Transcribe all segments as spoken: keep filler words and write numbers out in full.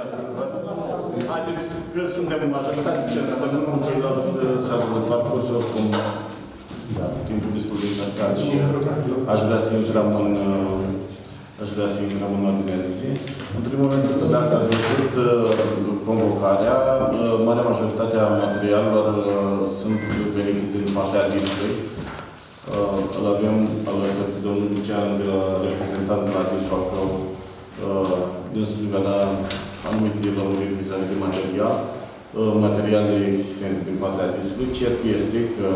Haideți că suntem în majoritate, ce înseamnă ceilalți s-au parcurs oricum timpul destul de încercat și aș vrea să intrăm în aș vrea să intrăm în ordinea de zi. În primul rând, dacă ați văzut convocarea, marea majoritatea materialelor sunt venite din partea listului. Îl avem alături de domnul Lucian, de la reprezentant de la Dispa, că dânsul va da anumite lămuriri vizate de material, materiale existente din partea listului. Cert este că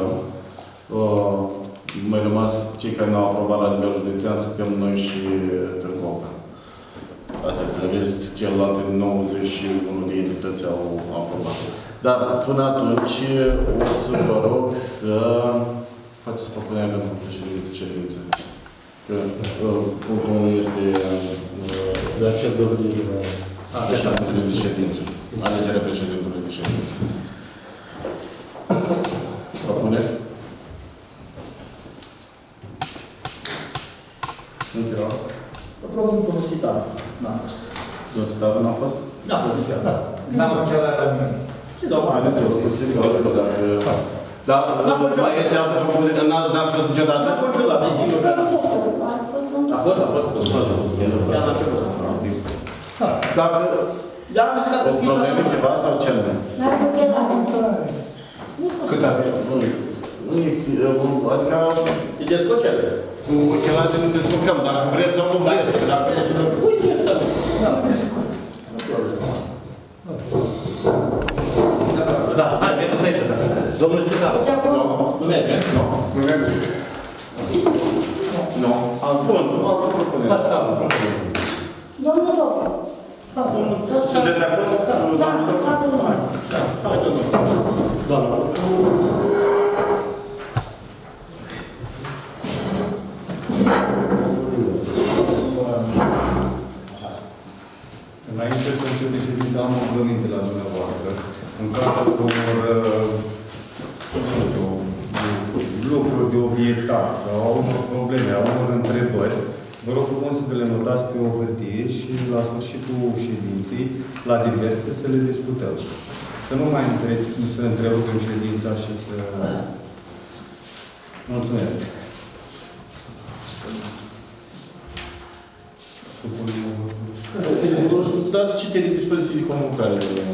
mai rămas cei care n-au aprobat la nivel județean, suntem noi și Târgoca. Atât. În rest, celelalte nouăzeci și unu de entități au aprobat. Dar până atunci o să vă rog să faceți propunerea pentru președinte de ședință. Că punctul unu este de acest dovedit de președintele de ședință. Alegerea președintelui de ședință. Propuneri? Probabil domnul Sitar n-a fost. Domnul Sitar n-a fost? N-a fost niciodată. N-am încercat la mine. Ce dau mai de tot, posibil, dacă... Dar mai este altă propunere, n-a fost niciodată? N-a fost niciodată, e sigur că n-a fost. A fost, a fost, a fost. Chiar la început. Dacă... Dar am zis ca să fie... Probleme ceva sau ce nu? N-ar putea la mântoare. Cât avem? Nu există, adică... E descocere. Cu ochelare ne descurcăm, dacă vreți sau nu vreți. Uite, da. Da, hai, mergeți aici, da. Domnul Ciucat. Nu merge? Nu. Nu merge. Nu. Bun, altă propunere. Domnul Dobu. Sunteți de acord? Da, toată lumea. Hai, domnul. Înainte să începe ședința, am o rugăminte la dumneavoastră. În cazul unor lucruri de obiectat sau unor probleme, a unor întrebări, vă rog frumos să le notați pe o hârtie și la sfârșitul ședinței, la diverse, să le discutăm. Să nu mai între, să întrerupem ședința și să... Mulțumesc. Dați citire dispoziții de convocare.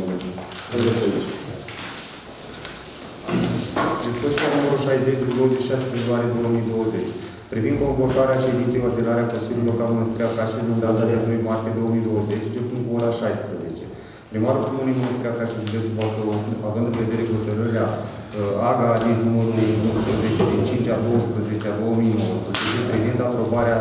Dispoziția numărul șaizeci din douăzeci și șase februarie două mii douăzeci. Privind convocarea ședinței ordinare a Consiliului Local Mănăstirea Cașin în data de doi martie două mii douăzeci, începând cu ora șaisprezece. Primarul Comunei Mănăstirea Cașin, județul Bacău, având în vedere hotărârea A G A ADIS numărul unsprezece din cinci a doisprezece a două mii nouăsprezece, privind aprobarea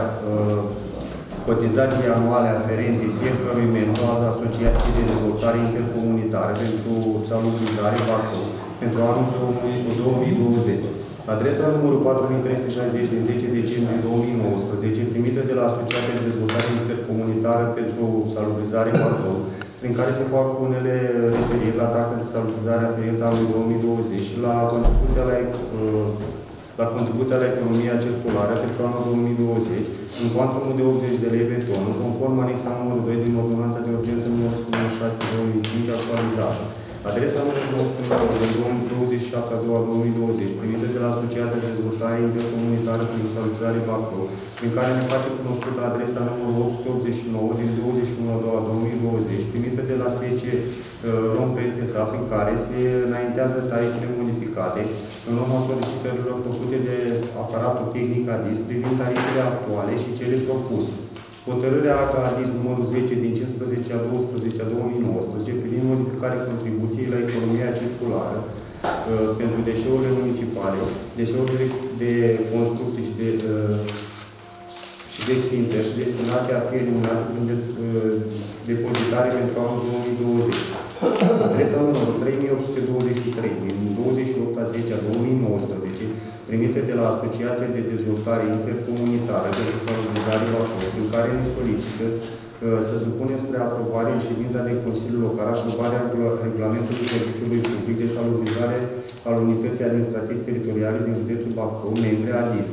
cotizații anuale aferente fiecărui membru al Asociației de Dezvoltare Intercomunitară pentru Salubrizare Bacău pentru anul două mii douăzeci. Adresa numărul patru mii trei sute șaizeci din zece decembrie două mii nouăsprezece, primită de la Asociația de Dezvoltare Intercomunitară pentru Salubrizare Bacău, prin care se fac unele referiri la taxa de salubrizare aferentă anului două mii douăzeci și la contribuția la, la contribuția la economia circulară pentru anul două mii douăzeci, în cuantumul de optzeci de lei pe ton, conform anexa numărul doi din Ordonanța de Urgență numărul o sută șase două mii cinci actualizată. Adresa numărul douăzeci și șapte a doua două mii douăzeci, primită de la Asociația de Dezvoltare Intercomunitară pentru Salubrizare Bacău, prin care ne face cunoscută adresa numărul opt sute optzeci și nouă din douăzeci și unu a doua două mii douăzeci, primită de la S C Rom Prestesa, prin care se înaintează tarifele modificate în urma solicitărilor făcute de aparatul tehnic ADIS privind tarifele actuale și cele propuse. Hotărârea A G A ADIS numărul zece din cincisprezece a doisprezece a două mii nouăsprezece privind modificarea contribuției la economia circulară uh, pentru deșeurile municipale, deșeurile de construcții și de, uh, și de sfinte și destinate a fi eliminate prin de, uh, depozitare pentru anul două mii douăzeci. Adresa numărul trei mii opt sute douăzeci și trei din douăzeci și opt a zece a două mii nouăsprezece, primite de la Asociația de Dezvoltare Intercomunitară pentru Salubrizare Bacău, prin care ne solicită uh, să supunem spre aprobare în ședința de Consiliu Local aprobarea regulamentului Serviciului Public de Salubrizare al Unității Administrativ-Teritoriale din județul Bacău, membre ADIS.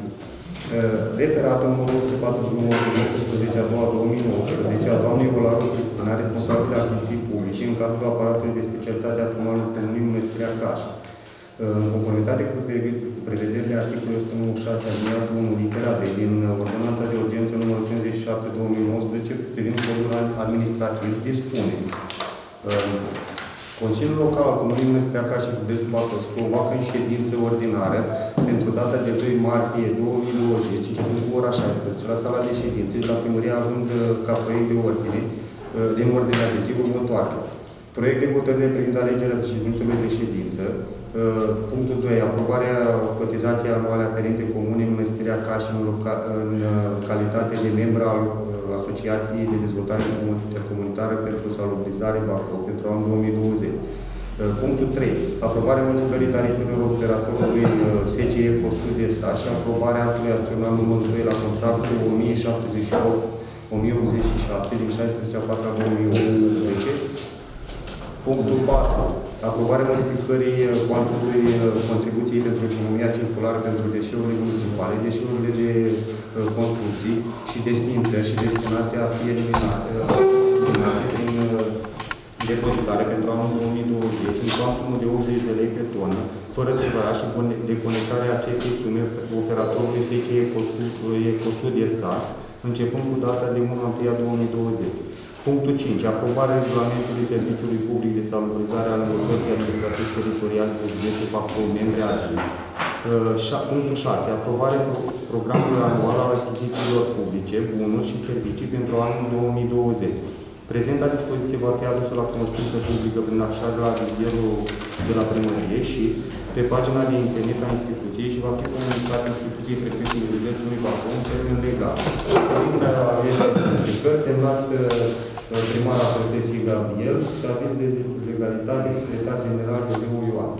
Referată numărul o sută patruzeci și nouă din optsprezece a doua două mii nouăsprezece a doamnei Olaru Cristina, responsabil de achiziții publice în cadrul aparatului de specialitate a Primarului Comunii Mănăstirea Caș. În conformitate cu prevederile articolului o sută nouăzeci și șase alineatul unu litera D din Ordonanța de Urgență numărul cincizeci și șapte două mii nouăsprezece privind codul administrativ, dispune Consiliul Local al Comunii Mănăstirea Caș și Județul Bacău să convoacă în ședință ordinară pentru data de doi martie două mii douăzeci, începând cu ora șaisprezece, la sala de ședințe, de la primăria având ca proiect de ordine, din ordinea de zi următoare. Proiect de hotărâre privind alegerea președintelui de ședință. Punctul doi. Aprobarea cotizației anuale aferente Comunei Mănăstirea Caș în, în calitate de membru al Asociației de Dezvoltare Intercomunitară pentru Salubrizare Bacău pentru anul două mii douăzeci. Punctul trei. Aprobarea modificării tarifelor operatorului S C E Cosud de Stat și aprobarea actului acțional numărul doi la contractul o mie șaptezeci și opt o mie optzeci și șapte din șaisprezece a patra două mii optsprezece. Punctul patru. Aprobarea modificării cuantumului contribuției pentru economia circulară pentru deșeurile municipale, deșeurile de construcții și de stințări și destinate a fi eliminate prin depozitare pentru anul două mii douăzeci, în cuantumul de optzeci de lei pe tonă, fără declarare și deconectarea acestei sume operatorului S C E Cosud de Stat, începând cu data de unu ianuarie două mii douăzeci. Punctul cinci. Aprobarea regulamentului Serviciului Public de Salubrizare al Autorității Administrative Teritoriale de Județul Bacău, membre azizi. Punctul șase. Aprobarea programului anual al achizițiilor publice, bunuri și servicii pentru anul două mii douăzeci. Prezenta dispoziție va fi adusă la cunoștință publică prin afișare la vizierul de la primărie și pe pagina de internet a instituției și va fi comunicată instituției prefectului județului Bacău în termen legal. Ședința este publică, semnat primara Protesii Gabriel și aviz de legalitate secretar general de Leu Ioan.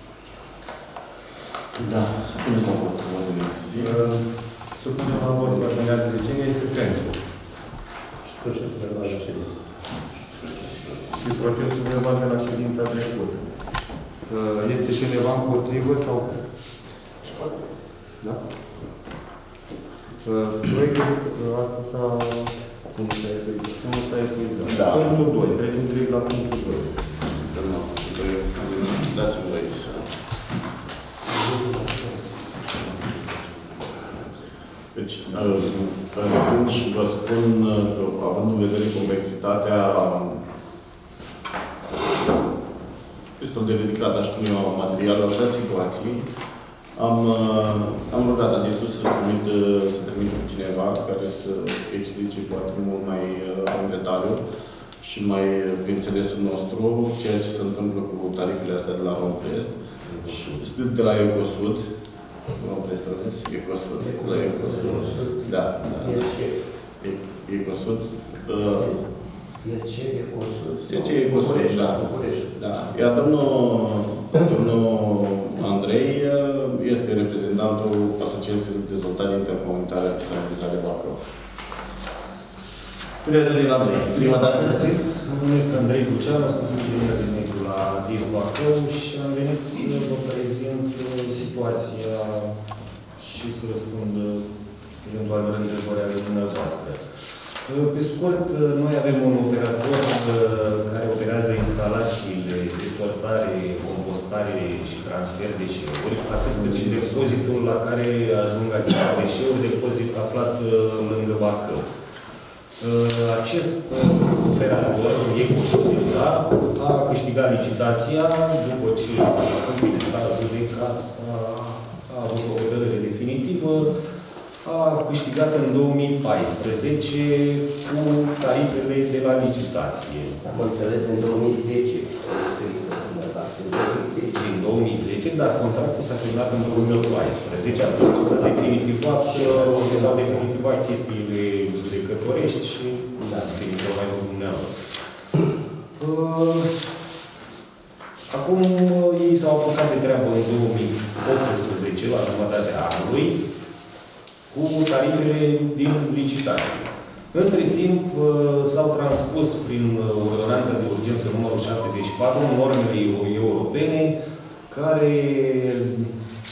Da, supuneți la vot ordinea de zi. Supunem la vot ordinea de zi. Cine este pentru? Și procesul verbal la ședință. Și procesul verbal de la ședința trecută. Este cineva împotrivă sau? Da? Proiectul asta s-a... Cum s-a epuizat? Cum s-a epuizat? Da. Punctul doi. Trecem direct la punctul doi. Dați-mi voi să... Deci, atunci vă spun că, având în vedere complexitatea destul de ridicată, aș spune eu, materialul și a situației, am, am rugat adesea să trimit, să trimit cu cineva care să explice poate mult mai în detaliu și mai pe înțelesul nostru ceea ce se întâmplă cu tarifele astea de la Romprest, de la Ecosud. Romprest, aveți? Ecosud. La Ecosud. Da. Ecosud. S C E Cosud. S C E Cosud, da. Da. Iar domnul, domnul Andrei este reprezentantul Asociației de Dezvoltare Intercomunitară de Salubrizare Bacău. Vreți de la noi? Prima dată? Mă numesc Andrei Luceanu, sunt inginer de mediu la D I S Bacău și am venit să vă prezint situația și să răspund eventual la întrebări ale dumneavoastră. Pe scurt, noi avem un operator care operează instalațiile de sortare, compostare și transfer de deșeuri, atât cât și depozitul la care ajung aceste deșeuri, depozit aflat lângă Bacău. Acest operator, Ecosud de Stat, a câștigat licitația după ce s-a judecat, a avut o hotărâre definitivă, a câștigat în două mii paisprezece cu tarifele de la licitație. Am înțeles, în două mii zece scrisă, din două mii zece, dar contractul s-a semnat în două mii paisprezece, atunci s-a definitivat, s-au definitivat chestiile judecătorești și da, definitiv mai mult dumneavoastră. Acum ei s-au apucat de treabă în două mii optsprezece, la jumătatea anului, cu tarifele din licitație. Între timp, s-au transpus prin Ordonanța de Urgență numărul șaptezeci și patru normele europene care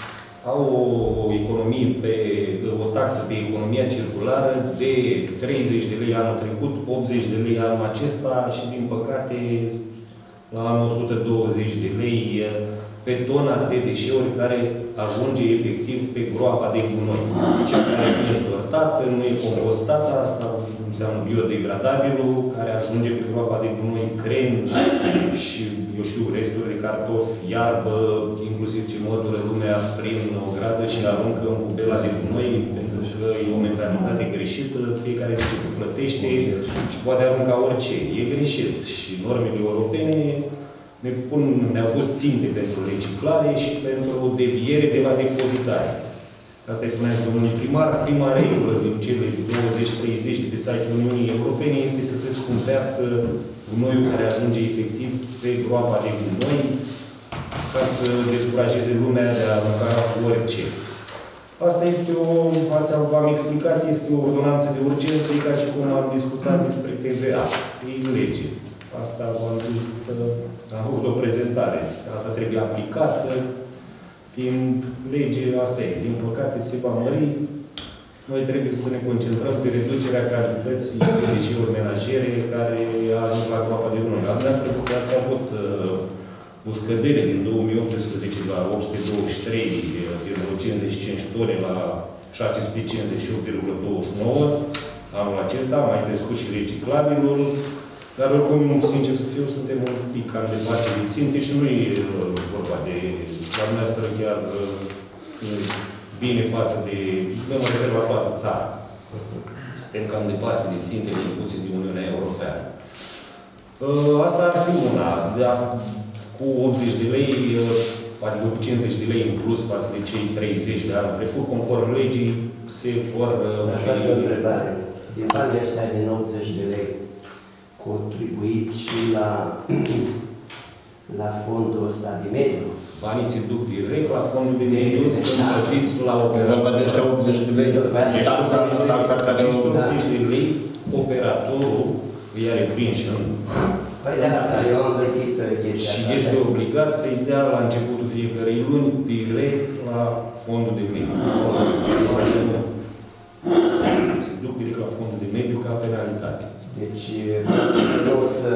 au o, o economie pe, o taxă pe economia circulară de treizeci de lei anul trecut, optzeci de lei anul acesta și, din păcate, la anul o sută douăzeci de lei pe tona de deșeuri care ajunge efectiv pe groapa de gunoi. Cea care nu e sortată, nu e compostată, asta înseamnă biodegradabilul, care ajunge pe groapa de gunoi, crem și, eu știu, resturi de cartofi, iarbă, inclusiv ce mătură lumea prin o gradă și aruncă în pubela de gunoi, pentru că e o mentalitate greșită, fiecare zice că plătește și poate arunca orice. E greșit și normele europene ne pun, ne-au pus ținte pentru reciclare și pentru deviere de la depozitare. Asta îi spunea și domnului primar. Prima regulă din cele douăzeci treizeci de pe site-ul Uniunii Europene este să se scumpească gunoiul care ajunge efectiv pe groapa de gunoi ca să descurajeze lumea de a arunca orice. Asta este o, asta v-am explicat, este o ordonanță de urgență, ca și cum am discutat despre T V A. E lege. Asta v-am zis, am făcut o prezentare. Asta trebuie aplicată, fiind lege, asta e. Din păcate, se va mări. Noi trebuie să ne concentrăm pe reducerea cantității de deșeuri menajere care ajung la groapa de gunoi. Dumneavoastră, ați avut uh, o scădere din două mii optsprezece la opt sute douăzeci și trei virgulă cincizeci și cinci tone la șase sute cincizeci și opt virgulă douăzeci și nouă. Anul acesta a mai crescut și reciclabilul. Dar oricum, sincer să fiu, suntem un pic cam departe de ținte și nu e vorba de... La dumneavoastră chiar bine față de... Nu mă refer la toată țara. Suntem cam departe de țintele impuse de Uniunea Europeană. Asta ar fi una. De asta, cu optzeci de lei, adică cu cincizeci de lei în plus față de cei treizeci de anul trecut, conform legii, se vor... Aș face o întrebare. Din banii ăștia din optzeci de lei, contribuiți și la, la fondul ăsta de mediu? Banii se duc direct la fondul de mediu, sunt plătiți la operator. Vorba de ăștia optzeci de lei. Acești optzeci de lei, operatorul îi are prinși în... Păi de asta, eu am găsit chestia și asta. este obligat să-i dea la începutul fiecărei luni direct la fondul de mediu. Se duc direct la fondul de mediu ca penalitate. Deci, nu o să,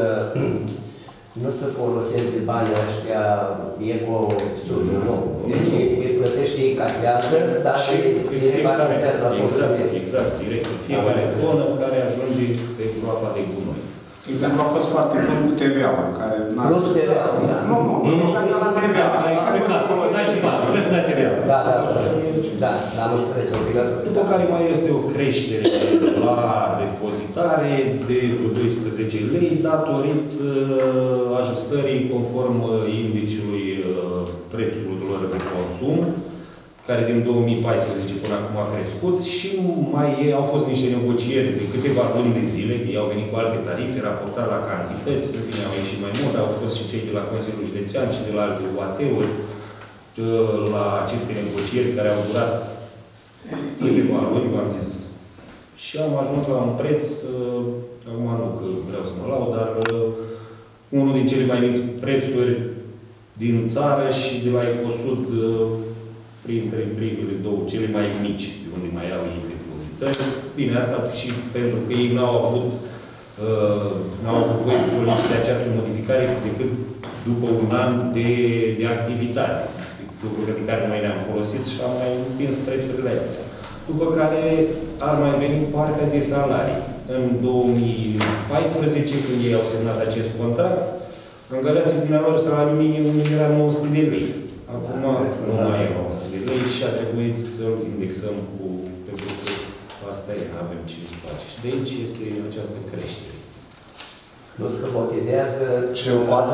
nu să folosesc de banii ăștia eco-sudul, nu. Deci, îi plătește, îi casează, dar îi repartizează la fondul de mediu. Exact, direct. Fiecare tonă care ajunge pe groapa de gunoi. Exemplu a fost foarte bun cu T V A-ul, care... Plus T V A-ul, da. Nu, nu, nu, exact la T V A. Dai ceva, trebuie să dai T V A. Da, da, da, da, am înțeles, obligat. După care mai este o creștere la depozitare de doisprezece lei, datorită ajustării conform indiciului prețurilor de consum, care din două mii paisprezece până acum a crescut și mai au fost niște negocieri de câteva luni de zile, că ei au venit cu alte tarife, raportat la cantități, în fine au ieșit mai mult, au fost și cei de la Consiliul Județean și de la alte U A T-uri la aceste negocieri care au durat câteva luni, v-am zis. Și am ajuns la un preț, acum nu că vreau să mă laud, dar unul din cele mai mici prețuri din țară și de la Ecosud, printre primele două, cele mai mici, de unde mai au ei depozitări. Bine, asta și pentru că ei n-au avut, uh, n-au avut voie să solicite această modificare decât după un an de, de activitate, lucruri de care noi ne-am folosit și am mai împins prețurile astea. După care ar mai veni partea de salarii. În două mii paisprezece, când ei au semnat acest contract, angajații din lor salariul minimum era nouă sute de lei. Acum nu mai e nouă sute de lei și a trebuit să-l indexăm cu... pentru că asta e, nu avem ce să face. Și de aici este această creștere. Plus că motivează... Și o bază?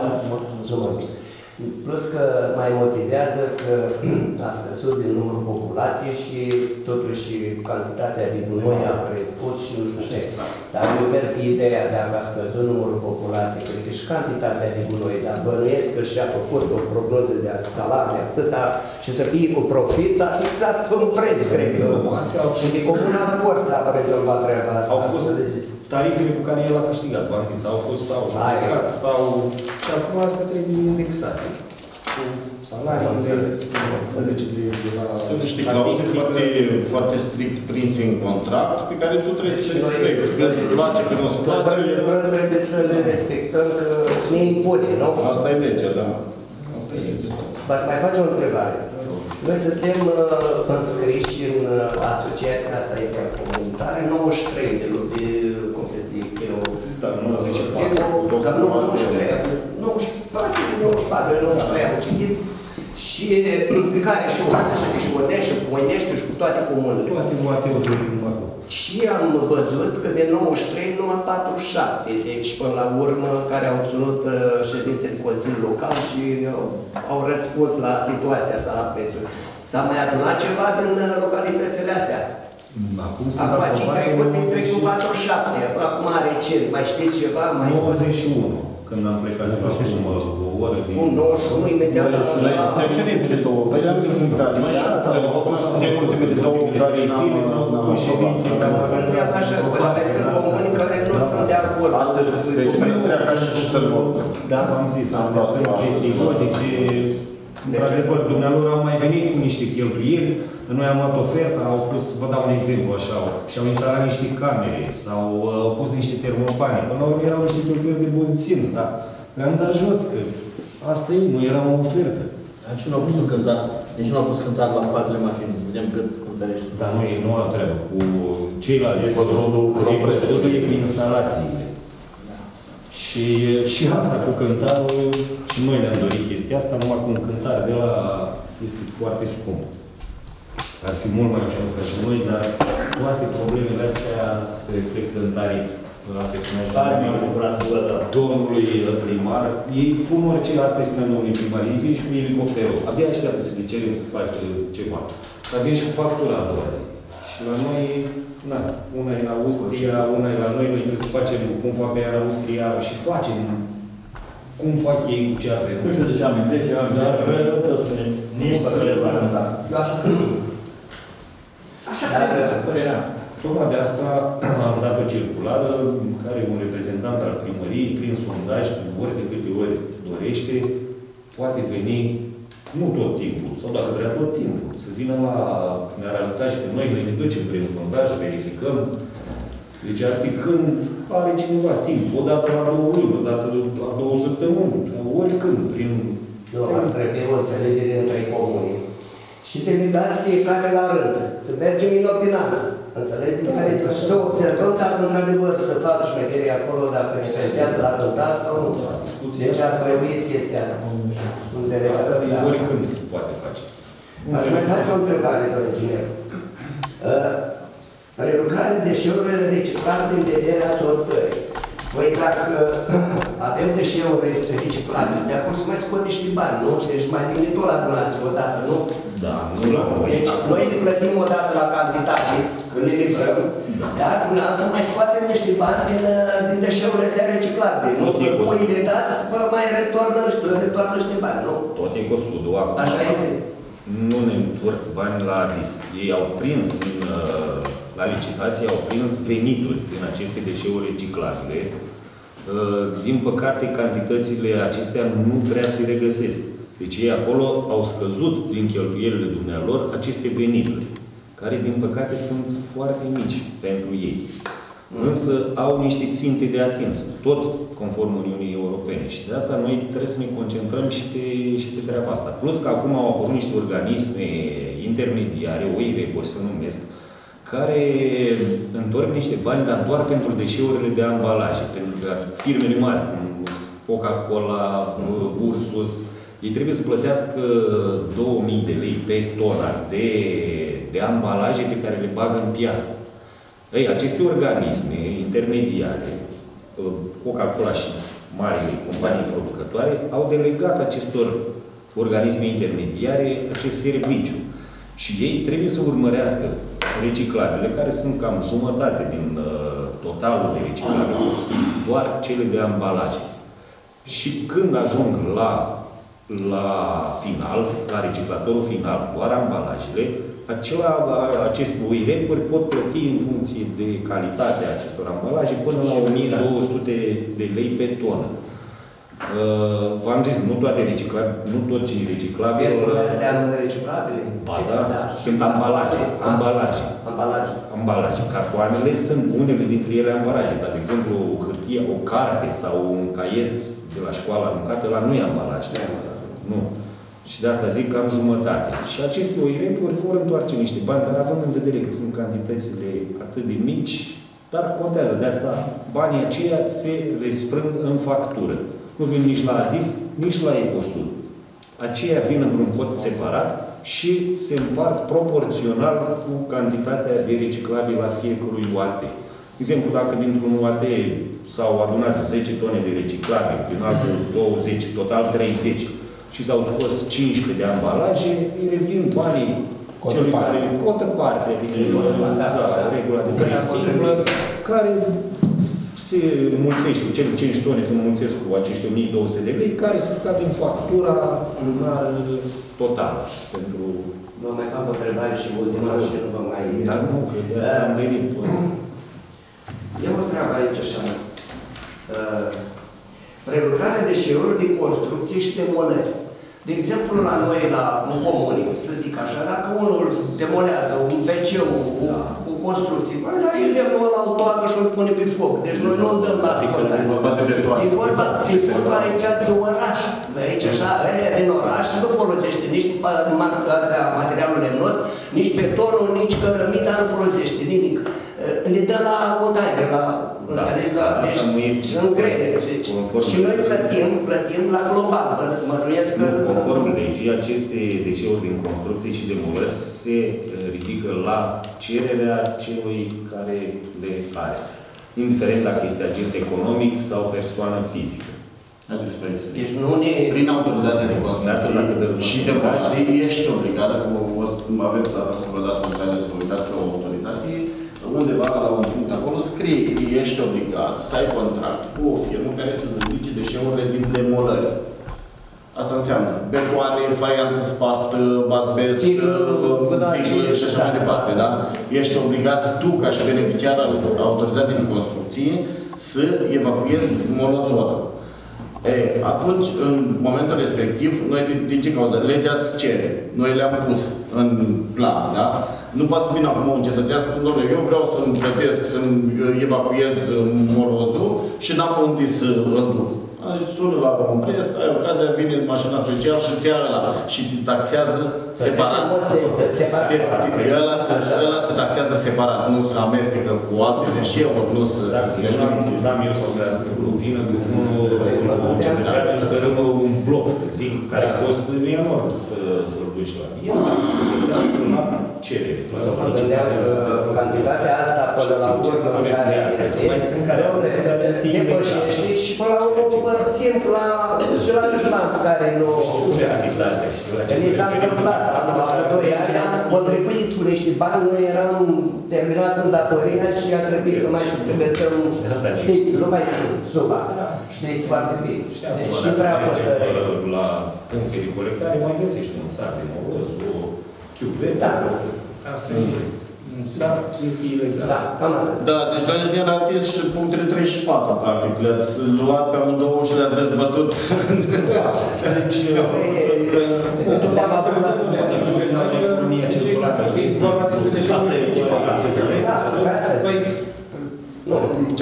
Plus că mai motivează că a scăzut din numărul populației și totuși cantitatea de gunoi a crescut și nu știu ce. Dar eu merg pe ideea de a scăzut numărul populației, cred că și cantitatea de gunoi, dar bănuiesc că și-a făcut o prognoză de salarii atâta și să fie cu profit, dar fixat un preț, cred că. Și de comuna por s-a rezolvat treaba asta. Au fost tarifele cu care el a câștigat, v-am zis, au fost, au jucat, sau... Și acum asta trebuie indexate. cu salariile, să mergeți de la... Sunt niște clauze foarte, foarte strict prinse în contract pe care tu trebuie să le respecti. Că îți place, că nu-ți place. Trebuie să le respectăm, că ne impune, nu? Asta e legea, da. Asta e legea. V-aș mai face o întrebare. Noi suntem uh, înscriși în uh, asociația asta intercomunitară nouăzeci și trei de, de cum se zic, eu... Da, nouăzeci și patru. Da, nouăzeci și trei. nouăzeci și patru, nouăzeci și patru, nouăzeci și trei am citit. Și pe care și Oanește, și Onește, și Poinește, și cu toate comunele. Toate moate o trebuie acolo. Și am văzut că de nouăzeci și trei numai patruzeci și șapte, deci până la urmă, care au ținut uh, ședințe de Consiliul Local și uh, au răspuns la situația asta, la prețuri. S-a mai adunat ceva din uh, localitățile astea? Acum Acum, cei trecut îi trec cu patruzeci și șapte, acum recent, mai știți ceva? Mai nouăzeci și unu, când am plecat de la o oră din... Un nouăzeci și unu, imediat Noi suntem ședințele două, pe ea nu sunt care. Noi suntem ultimele două care n-am ședințe. Suntem așa, mai sunt comuni care nu sunt de acord. Altele, deci Prestrea ca și Ștălbov. Da, v-am zis, astea sunt chestii logice. Într-adevăr, dumnealor au mai venit cu niște cheltuieli, noi am luat oferta, au pus, vă dau un exemplu așa, și-au instalat niște camere, sau au pus niște termopane. Până la urmă erau niște cheltuieli de buzițin, dar le-am dat jos, că asta e, nu era o ofertă. Aici nu au pus cântar, deci nu au pus cântar la spatele mașinii, să vedem cât cântărește. Dar nu e noua treabă, cu ceilalți, rodul e cu instalațiile. Și, și asta cu cântarul, și noi ne-am dorit chestia asta, numai cu un cântar de la este foarte scump. Ar fi mult mai ușor ca și noi, dar toate problemele astea se reflectă în tarif. Asta îi spunea și domnului primar. Ei pun orice, asta îi spunea domnului primar, ei vin și cu elicopterul. Abia așteaptă să le cerem să facă ceva. Dar vin și cu factura a doua zi. Și la noi, na, una e la Austria, una e la noi, noi trebuie să facem cum fac ea în Austria și facem cum fac ei cu ce avem. Nu știu de ce am impresia, dar nici să le fac. Așa că... Așa că... Părerea. Tocmai de asta am dat o circulară în care un reprezentant al primăriei, prin sondaj, ori de câte ori dorește, poate veni, nu tot timpul, sau dacă vrea tot timpul, să vină la... ne-ar ajuta și pe noi, noi ne ducem prin sondaj, verificăm. Deci ar fi când are cineva timp, o dată la două luni, o dată la două săptămâni, oricând, prin... Nu, ar trebui o înțelegere între comuni. Și delegați fiecare la rând. Să mergem inopinat. Înțelegeți? Și să observăm dacă într-adevăr să facă șmecherii acolo, dacă ne pretează la cântar sau nu. Deci ar trebui chestia asta. Asta e oricând se poate face. Aș mai face o întrebare, domnul inginer. Relucrarea deșeurilor reciclate în vederea sortării. Păi dacă avem deșeuri reciclabile, de acolo să mai scot niște bani, nu? Deci mai vine tot la dumneavoastră o dată, nu? Da, nu la noi. Deci noi le plătim o dată la cantitate, când le livrăm, dar dumneavoastră mai scoatem niște bani din, din deșeurile astea reciclabile. Nu? Păi le dați, vă mai retornă niște, retornă niște bani, nu? Tot e cu sudul acum. Așa este. Nu ne întorc bani la risc. Ei au prins, în, la licitație, au prins venituri din aceste deșeuri reciclabile. Din păcate, cantitățile acestea nu prea se regăsesc. Deci ei acolo au scăzut din cheltuielile dumnealor aceste venituri, care, din păcate, sunt foarte mici pentru ei. Însă au niște ținte de atins, tot conform Uniunii Europene. Și de asta noi trebuie să ne concentrăm și pe, și pe treaba asta. Plus că acum au apărut niște organisme intermediare, O I R-uri se numesc, care întorc niște bani, dar doar pentru deșeurile de ambalaje. Pentru că firmele mari, cum Coca-Cola, Ursus, ei trebuie să plătească două mii de lei pe tonă de, de ambalaje pe care le bagă în piață. Ei, aceste organisme intermediare, Coca-Cola și marile companii producătoare, au delegat acestor organisme intermediare acest serviciu. Și ei trebuie să urmărească reciclabile, care sunt cam jumătate din uh, totalul de reciclabile, sunt doar cele de ambalaje. Și când ajung la, la final, la reciclatorul final, doar ambalajele, acela, aceste O I R-uri pot plăti în funcție de calitatea acestor ambalaje până la o mie două sute de lei pe tonă. Uh, V-am zis, nu toate reciclabile, nu tot ce e reciclabil. Beturile astea nu sunt reciclabile? Ba da, sunt ambalaje. Ambalaje. Ambalaje. Ambalaje. Cartoanele sunt unele dintre ele ambalaje, dar, de exemplu, o hârtie, o carte sau un caiet de la școală aruncată, ăla nu e ambalaje. Nu. Și de asta zic cam jumătate. Și aceste O I R-uri vor întoarce niște bani, dar având în vedere că sunt cantitățile atât de mici, dar contează. De asta banii aceia se răsfrâng în factură. Nu vin nici la Adis, nici la Ecosud. Aceia vin într-un cod separat și se împart proporțional cu cantitatea de reciclabil a fiecărui U A T. De exemplu, dacă dintr-un U A T s-au adunat zece tone de reciclabil, din altul douăzeci, total treizeci, și s-au scos cincisprezece de ambalaje, îi revin banii celui care cotă parte, regula de trei simplă, care se înmulțește, cele cinci tone se înmulțesc cu acești o mie două sute de lei, care se scad în factura lunară totală. Pentru... Vă mai fac o întrebare și ultima și nu vă mai... Dar nu, că de asta am venit. E o treabă aici așa. Prelucrarea deșeurilor din construcții și demolări. De exemplu, la noi, la în comune, să zic așa, dacă unul demolează un P C-ul cu, cu construcții, bă, dar el lemnul ăla îl toacă și îl pune pe foc. Deci noi nu îl dăm la fotare. E vorba, e vorba aici de oraș. Aici așa, în oraș nu folosește nici materialul lemnos, nici betonul, nici cărămida, nu folosește nimic. Le dă la container, la, înțelegi, la și în grede. Și noi plătim, plătim la global. Mă nuiesc că... Conform legii, aceste deșeuri din construcții și demolări se ridică la cererea celui care le are. Indiferent dacă este agent economic sau persoană fizică. Deci nu ne... Prin autorizația de construcție și de demolare, ești obligat, dacă aveți dat un care să vă uitați pe o autorizație, undeva la un punct acolo scrie că ești obligat să ai contract cu o firmă care să-ți ridice deșeurile din demolări. Asta înseamnă betoane, faianță spart, bazbest, țiglă și așa mai departe, da? Ești obligat tu, ca și beneficiar al autorizației de construcție, să evacuezi molozorul. E, atunci, în momentul respectiv, noi de, de ce cauză? Legea îți cere. Noi le-am pus în plan, da? Nu poate să vină acum un cetățean să spun, domnule, eu vreau să-mi plătesc, să-mi evacuez molozul și n-am unde să îl duc. Sună la Comprest, ai ocazia, vine mașina special și îți ia ăla și te taxează separat. Ăla se taxează separat, nu se amestecă cu alte deșeuri, nu se... Deci nu existam eu sau vrea să vină cu un cetățean își dărâmă un bloc, să zic, care costă enorm să-l duci la el, să gândească la cerere. Mă gândeam că cantitatea asta până la urmă care este depășește și până la urmă împărțim la celălalt lanț care nu... Știu realitatea și la ce... Mi s-a întâmplat asta la doi ani, am contribuit cu niște bani, noi eram terminați în datoria și a trebuit să mai suplimentăm, știți, nu mai suma, știți foarte bine. Deci nu prea a fost... La puncte de colectare mai găsești un sac de moroz, o chiuvetă. Asta e. Dar este ilegal. Da, cam atât. Da, deci noi ne-am atins și punctele trei și patru, practic. Le-ați luat pe amândouă și le-ați dezbătut. Deci, nu le-am avut la economia circulară. Asta e Păi, nu.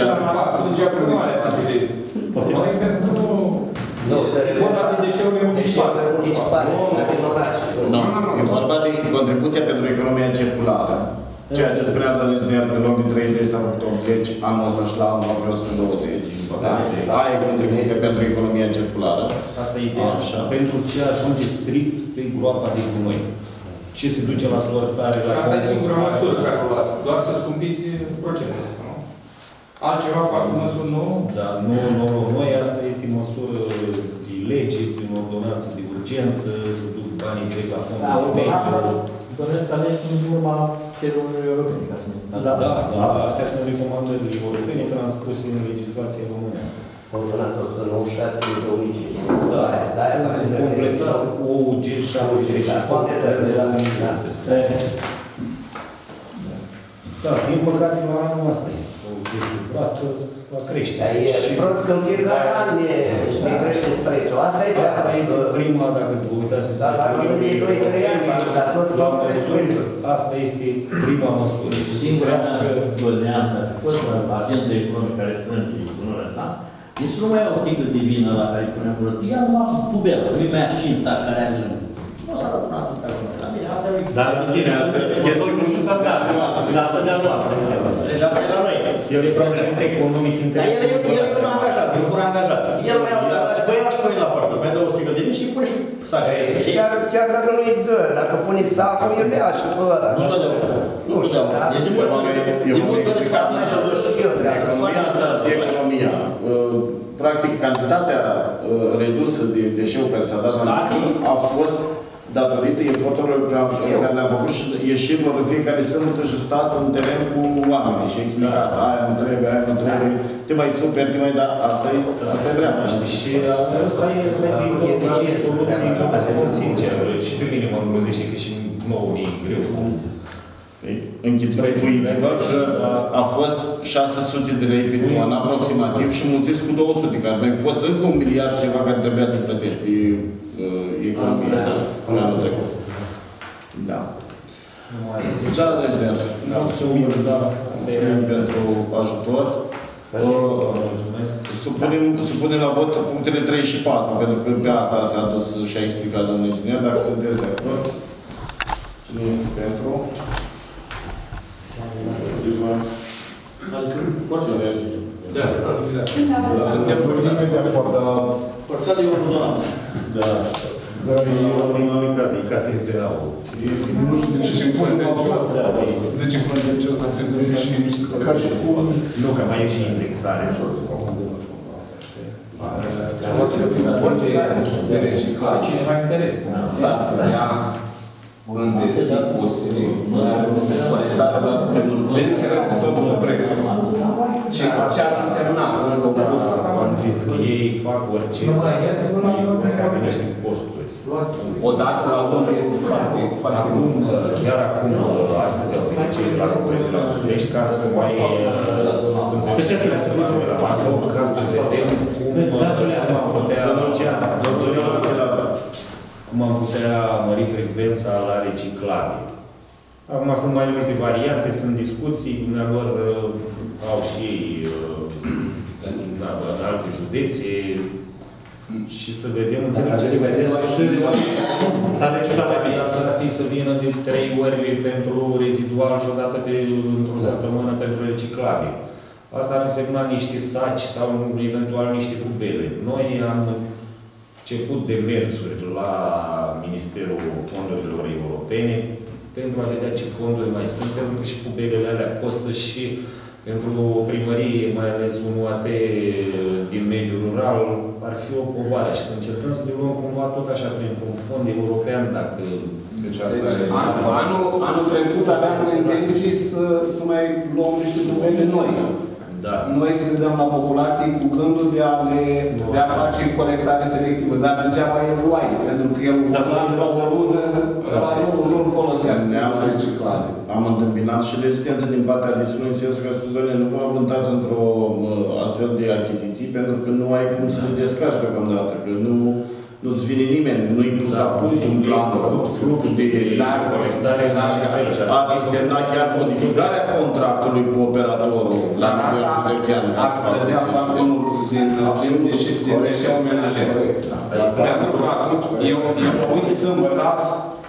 Nu, vorba de deșeurile municipale, din oraș. Nu, e vorba de contribuția pentru economia circulară. Ceea ce spunea doamna inginer, că în loc de treizeci s-a făcut optzeci, anul ăsta și la anul a fost în douăzeci. Aia e contribuția pentru economia circulară. Asta e ideea. Pentru ce ajunge strict pe groapa de gunoi. Ce se duce la sortare, la... Asta e singura măsură care o luați. Doar să scumpiți procentul ăsta, nu? Altceva fac cu măsură nouă? Da, nu, nu, nu. Noi asta este măsură de lege, prin ordonanță de urgență, să duc banii direct la fondul europene. Bănuiesc că avem în urma cererilor europene, ca să nu... Da, da, da. Astea sunt recomandările europene transpuse în legislația românească. Ordonanța o sută nouăzeci și șase din două mii cincisprezece. Da, da, da. Completată cu O U G șaptezeci și patru. Da, din păcate la anul ăsta e. O chestie proastă, va crește. Dar e prost că în fiecare an ne crește prețul. Asta e treaba. Asta este prima, dacă vă uitați pe Dar dacă nu e doi trei ani, dar tot la tot măsuri, prețul. asta este prima măsură. Singura doleanță a fost la agentul economic care strânge bunul ăsta. Deci nu mai au sticlă de vină la care îi punem curăț. Ia numai pubelă, nu mai și în sac care are vină. Și nu s-a dat până atât. La mine, asta e... Dar, bine, asta e chestia nu s-a dat. Asta de-a noastră. Deci asta e la noi. El este agent economic Dar el interesant. e un angajat, e un pur angajat. El mai au dat, băi, aș pune la poartă, mai dă o sticlă de vin și îi pune și saci. Chiar, chiar dacă nu îi dă, dacă pune sacul, el le așa pe ăla. Nu totdeauna. Nu știu, dar... Deci de multe ori, de multe ori statul se răștie. Economia asta, economia, uh, practic cantitatea uh, redusă de deșeuri care s-a dat a fost datorită eforturilor pe care le-am făcut și ieșirilor în fiecare sâmbătă și stat în teren cu oamenii și explicat, aia nu trebuie, aia nu trebuie, te mai super, te mai da, asta e, asta e dreapta. Și asta e, asta e viitorul, ca soluții, ca să sincer, și pe mine mă îngrozește că și nouă e greu. Închipuiți-vă că a fost șase sute de lei pe tonă aproximativ și mulțiți cu două sute, care mai fost încă un miliard și ceva care trebuia să plătești pe uh, economie în anul trecut. Da. Da, deci, mulțumim pentru ajutor. Supunem, supunem la vot punctele trei și patru, pentru că pe asta s-a dus și a explicat domnul inginer, dacă sunteți de acord. Cine este pentru? Da, exact. Suntem Suntem de acord, dar... Forțat de ordonanță. Da. Dar e ca T T A-ul. nu știu de ce se pune la vot. De ce pune de ce o să trebuie și ca și cum... Nu, că mai e și indexare. De reciclare. Cineva interes. Ia în desigur, conectare la trenul. Bineînțeles, totul cu prețul. Ce ar însemna? Am zis că ei fac orice de niște costuri. Odată la lună este foarte, foarte acum, chiar acum, astăzi au venit cei de la Coprezi la București ca să mai sunt reședinți de la Bacău, ca să vedem cum am putea cum am putea mări frecvența la reciclare. Acum sunt mai multe variante, sunt discuții, dumnealor au și ei în alte județe și să vedem, înțeleg ce se vede. S-a reciclat varianta ar fi să vină de trei ori pentru rezidual și odată pe într-o săptămână pentru reciclabil. Asta ar însemna niște saci sau eventual niște pubele. Noi am început demersuri la Ministerul Fondurilor Europene pentru a vedea ce fonduri mai sunt, pentru că și pubelele alea costă și pentru primărie, mai ales un U A T din mediul rural, ar fi o povară și să încercăm să le luăm cumva tot așa printr-un fond european, dacă... Deci asta deci, e... Anul, anul, anul trecut aveam intenții să, să mai luăm niște pubele noi. Da. Noi să le dăm la populație cu gândul de a, le, de a face colectare selectivă, dar degeaba el nu ai, pentru că el la o lună nu-l folosească la reciclare. Am întâmpinat și rezistență din partea disului, în sensul că a spus, doamne, nu vă avântați într-o astfel de achiziții, pentru că nu ai cum să le descarci deocamdată, că nu nu-ți vine nimeni, nu-i pus la punct un plan făcut, flux de colectare, ar însemna chiar modificarea contractului cu operatorul la nivel județean. Asta dădea factorul din deșeu menajer. Pentru că atunci eu uit să învățați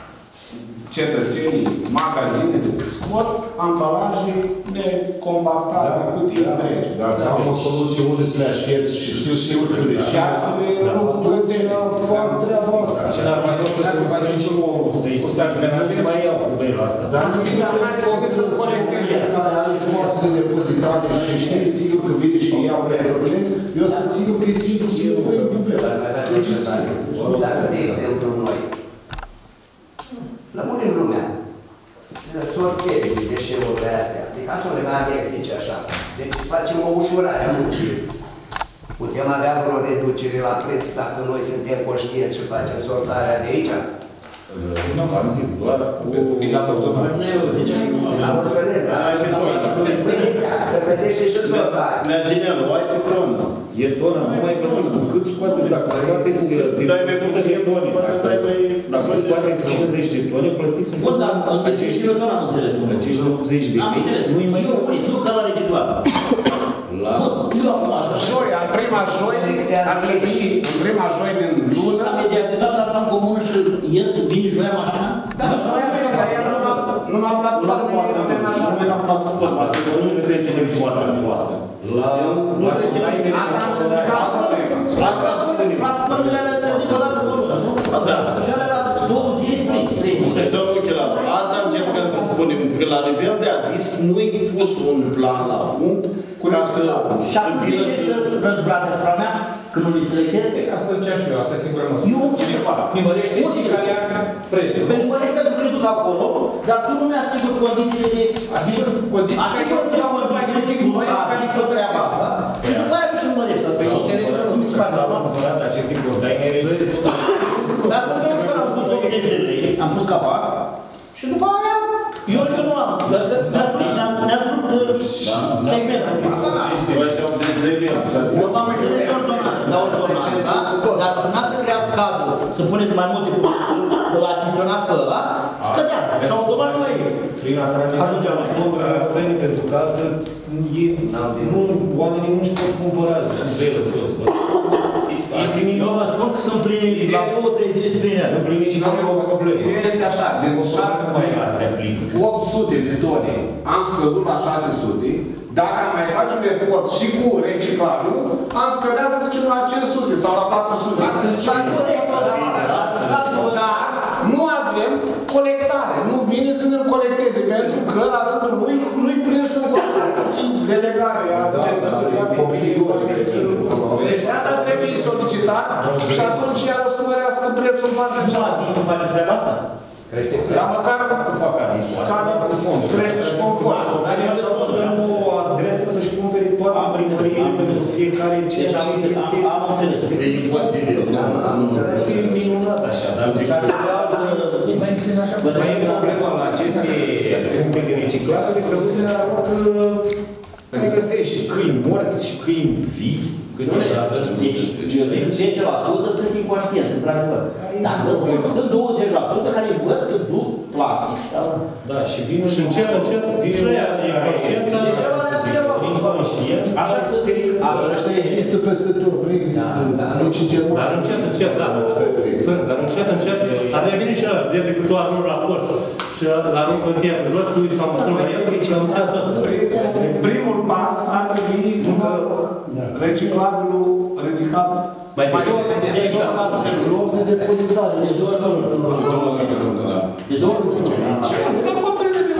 cetățenii, magazinele, scot ambalaje necompactate, cutii întregi. Dacă am o soluție unde să le așez și știu sigur că de și ar să le rup bucățele, fac treaba asta. Dar mai vreau să construim și o să-i spunem că nu mai iau cu băila asta. Dar nu vine poate să colecteze care are spații de depozitate și știe sigur că vine și ia perurile, eu să sigur că e sigur să iau pe bubele. Deci e sigur. Dacă, de exemplu, noi lămurim lumea să sorteze deșeurile astea, de ca să o legare estice așa. Deci facem o ușurare a muncii. Putem avea vreo reducere la preț dacă noi suntem conștienți și facem sortarea de aici? Nu am zis, doar pentru că e dat automat. Am înțeles, dar să vedește și sortare. Merginelul, ai pe tonă. E tona, nu mai plătiți cu cât scoateți, dacă scoateți din o sută de tone, dacă scoateți cincizeci de tone, plătiți în Bun, dar în definitiv eu tot n-am înțeles. acești optzeci de Am mii. înțeles. Eu pui țucă la reciclat. La... Eu acum asta. Joi, în prima joi, ar trebui, în prima joi din Și lună, s-a mediatizat asta în comună și ies, vine joia mașina? da, nu s-a numai platformă, Numai la platformă, adică nu trece de poartă în poartă. La... Nu trece de asta am spus că asta Asta spune. Platformele alea sunt niciodată pe lună, nu? Da. Și alea la două zile sprins, trei zile. Deci, domnul Chelam, asta încercăm să spunem, că la nivel de adis nu-i pus un plan la punct ca să, Și să atunci de vină ce să... să răzbrate asupra mea? Că nu mi se lectesc? Asta ziceam și eu, asta e singura măsură. Eu ce să fac? Nimărește fiecare prețul. Pe nimărești pentru că le duc acolo, dar tu nu mi-asigur condițiile de... Asigur condiții Asigur care că iau condițiile de cicluri, care să treaba asta. Și după aia ce mărești să-ți iau. Nu mi se face normal. aceste containere. Dar să vedem ușor, am pus optzeci de lei, am pus capac și după aia eu eu nu am. Ne-a făcut segmentul. Eu v-am înțeles de ordonanță, de ordonanța, dar n-a să creați cadru, să puneți mai multe puncte, să achiziționați pe ăla, scădea. Și automat nu mai Prin ajungea la europeni, pentru că altfel nu, oamenii nu-și pot cumpăra zilele toți. Eu vă spun că sunt prin, la două, trei zile sunt prin ele. Sunt plini și nu au o problemă. Ideea este așa, din Nu mai se aplică. opt sute de tone am scăzut la șase sute, dacă am mai face un efort și cu reciclabil, am scădea să zicem la cinci sute sau la patru sute. Dar nu avem colectare, nu vine să ne colecteze, pentru că la rândul lui nu-i prins în colectare. Delegare a acesta să ia pe Deci asta trebuie solicitat și atunci ea o să mărească prețul în partea cealaltă. Nu se face treaba asta? Dar măcar să facă adisul. scade, crește și confort. Adică să dăm o adresă să-și cumpere toate primăriile pentru fiecare ceea ce este... Am înțeles. Este imposibil. E minunat așa, dar mai e problema la aceste puncte de reciclare, că lumea aruncă, mai găsești câini morți și câini vii, câteodată. Deci, zece la sută sunt inconștienți, într-adevăr. Dar sunt douăzeci la sută care văd că duc plastic și ala. Da, și vin Și încet, încet, vin și ăia de inconștiență. Deci ăla e ceva. inconștient, Așa să te ridică. Așa există peste tot, nu există. Nu și german. Dar încet, încet, da. Dar încet, încet. Ar reveni și ăla, de că tu arunci la coș și arunci în tiep jos, tu zici, am spus la el, ce am înțeles asta. Primul pas ar trebui reciclabilul ridicat Mai mai jos. jos de jocată și Loc de depozitare. De două luni. De două luni. de la hotărâre de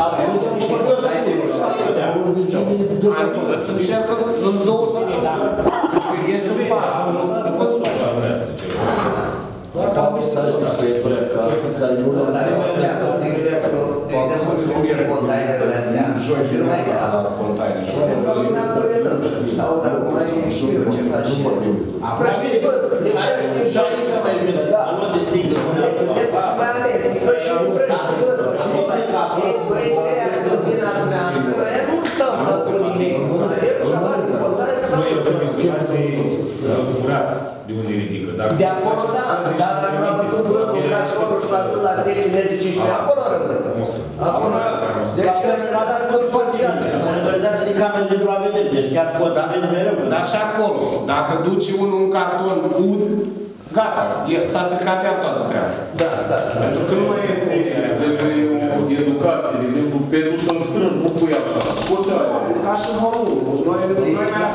să încercă în două săptămâni. Este un pas. După sfârșit. Doar ca mesaj să e fără casă, care nu le-am Dar eu mergeam, de exemplu, de exemplu, containerele astea. Joi Și nu mai la seama. container. Pentru că lumea părerăm. Sau dacă mai e știu ce faci. Prăștini, bă, Și aici mai bine. Nu distinge. mai ales, prăștini, prăștini, bă, prăștini, băieți, ăia sunt din dumneavoastră, ăia nu stau să punem nimic. Eu și-am luat în container sau... Nu e trebuie să lasă curat de unde ridică. De acolo, da, dar dacă am văzut vârful care și mă la la zece metri, cinci metri, acolo rămân. Acolo. Deci ăștia a dat tot social. Monitorizat de camerele de la vedere, deci chiar poți să vezi mereu. Dar și acolo, dacă duci unul un carton ud, gata, s-a stricat iar toată treaba. Da, da. Pentru că nu mai este... Trebuie o educație, de exemplu, pentru să-mi strâng, nu pui așa. Poți să ca și horul. Noi noi mai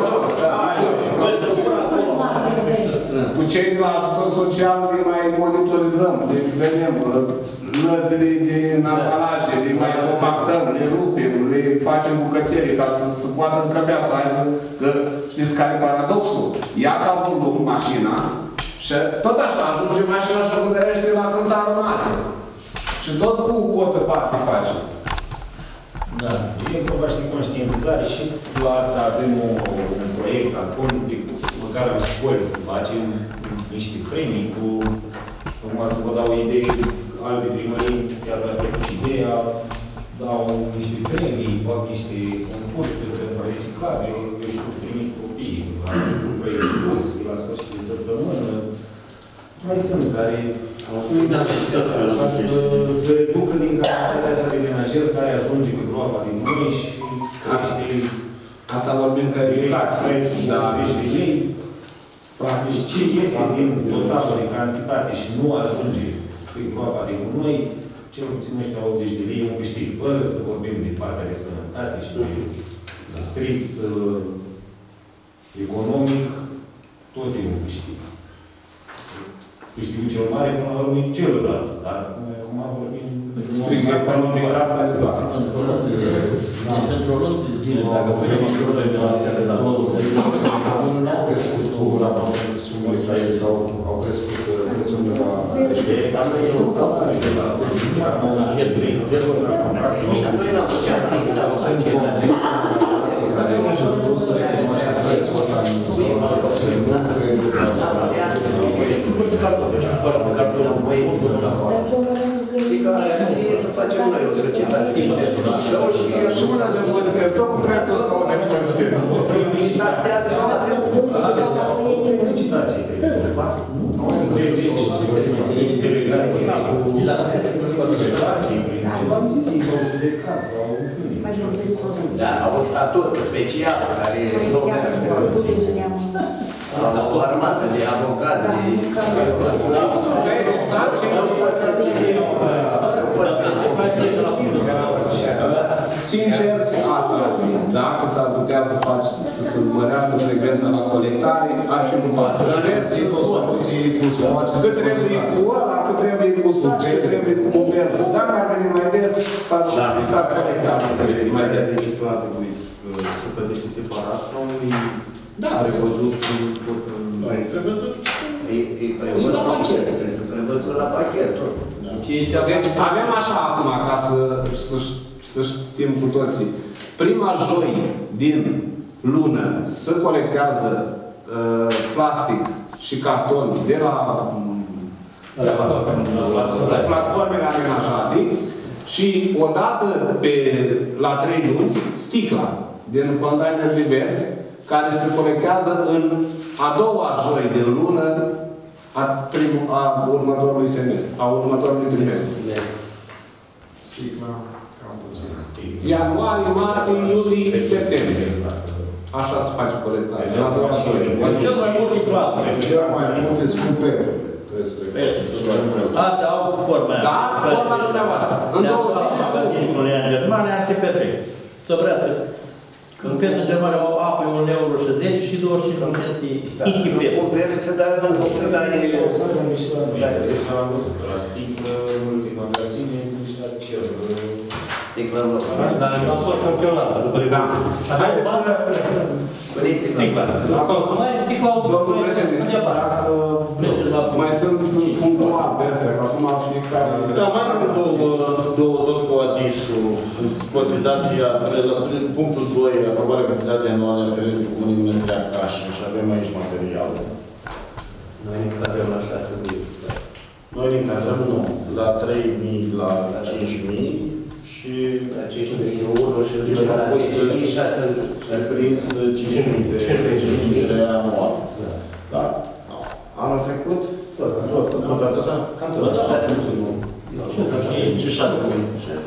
cu cei de la ajutor social le mai monitorizăm, le vedem lăzile din ambalaje, le mai compactăm, le rupem, le facem bucățele ca să se poată încăpea, să aibă, că știți care e paradoxul? Ia ca volum mașina și tot așa ajunge mașina și rândărește la cântară mare. Și tot cu cotă parte face. Da, e vorba și de conștientizare și la asta avem un, un proiect acum de măcar în școli să facem niște premii cu Acum să vă dau idei, alte primării, chiar dacă e ideea, dau niște premii, fac niște concursuri pentru reciclare, eu știu, trimit copiii la un proiect curs, la sfârșit de săptămână. Mai sunt care ca să se ducă din capacitatea asta de menajer care ajunge cu groapa din noi și asta vorbim ca educație. Da. de lei, practic ce iese din totală de cantitate și nu ajunge cu groapa de noi, cel puțin ăștia optzeci de lei nu câștig, fără să vorbim de partea de sănătate și de strict uh, economic, tot e un câștig. Câștigul cel mare, până la urmă, e celălalt, dar acum vorbim strict economic, asta e doar. Deci, într-o lună de zile, dacă vedem lucrurile de la care la toți, nu au crescut cu raportul sumele care sau au crescut prețurile la reședere. Dar noi nu s-au care de la menajer green, zero la Sunt condiții care nu să recunoaște prețul ăsta în să facem noi o societate și și una de impozitez, tot cu prețul ăsta o impozitez. taxează la fel. licitații. Nu sunt legi de legare cu licitații. Am zis ei s-au judecat sau în fine. Da, au un statut special care nu merge. Au o armată de avocați, de... Sincer, asta ar fi. Dacă s-ar putea să faci, să se mărească frecvența la colectare, ar fi un pas. Cât trebuie cu ăla, cât trebuie cu saci, cât trebuie cu mobilă. Dacă ar veni mai des, s-ar colecta mai des. Să plătește separat sau e prevăzut? Nu e prevăzut. E prevăzut la pachet. Deci avem așa acum, ca să știm cu toții. Prima joi din lună se colectează plastic și carton de la platformele amenajate și odată pe, la trei luni, sticla din container divers, care se colectează în a doua joi din lună a, prim, a următorului semestru, a următorului trimestru. Sticla, cam puțin. Ianuarie, martie, iulie, septembrie. Așa se face colectarea. De la doua joi. Cel mai mult e plastic. Cel mai mult e scumpe. Astea au forma aia. Da, forma dumneavoastră. În două zile să... În Germania, asta e perfect. Să vrească. Când pet în Germania au apă, un euro și zece și douăzeci și cinci procenții pet. Un pet se dă, nu se dă ei. Deja am văzut că la sticlă, în multe magazine, nici la cer. Sticlă în loc. Dar nu a fost campionată, după regulație. Haideți să... Sticla. La consumare, sticla au... Domnul președinte, dacă mai sunt punctual de astea, că acum fiecare... Da, mai am două, două tot cu adisul. Cotizația, punctul doi, aprobarea cotizației anuale aferente cu Comunii Mănăstirea Cașin și avem aici materialul. Noi ne încadrăm la șase mii. Noi ne încadrăm, nu, la trei mii, la cinci mii și... La cinci mii unu și la zece mii, șase mii. Și prins cinci mii de lei anual. Da. Anul trecut, tot, tot, tot, tot atâta? Cam tot, șase mii. Ce șase mii?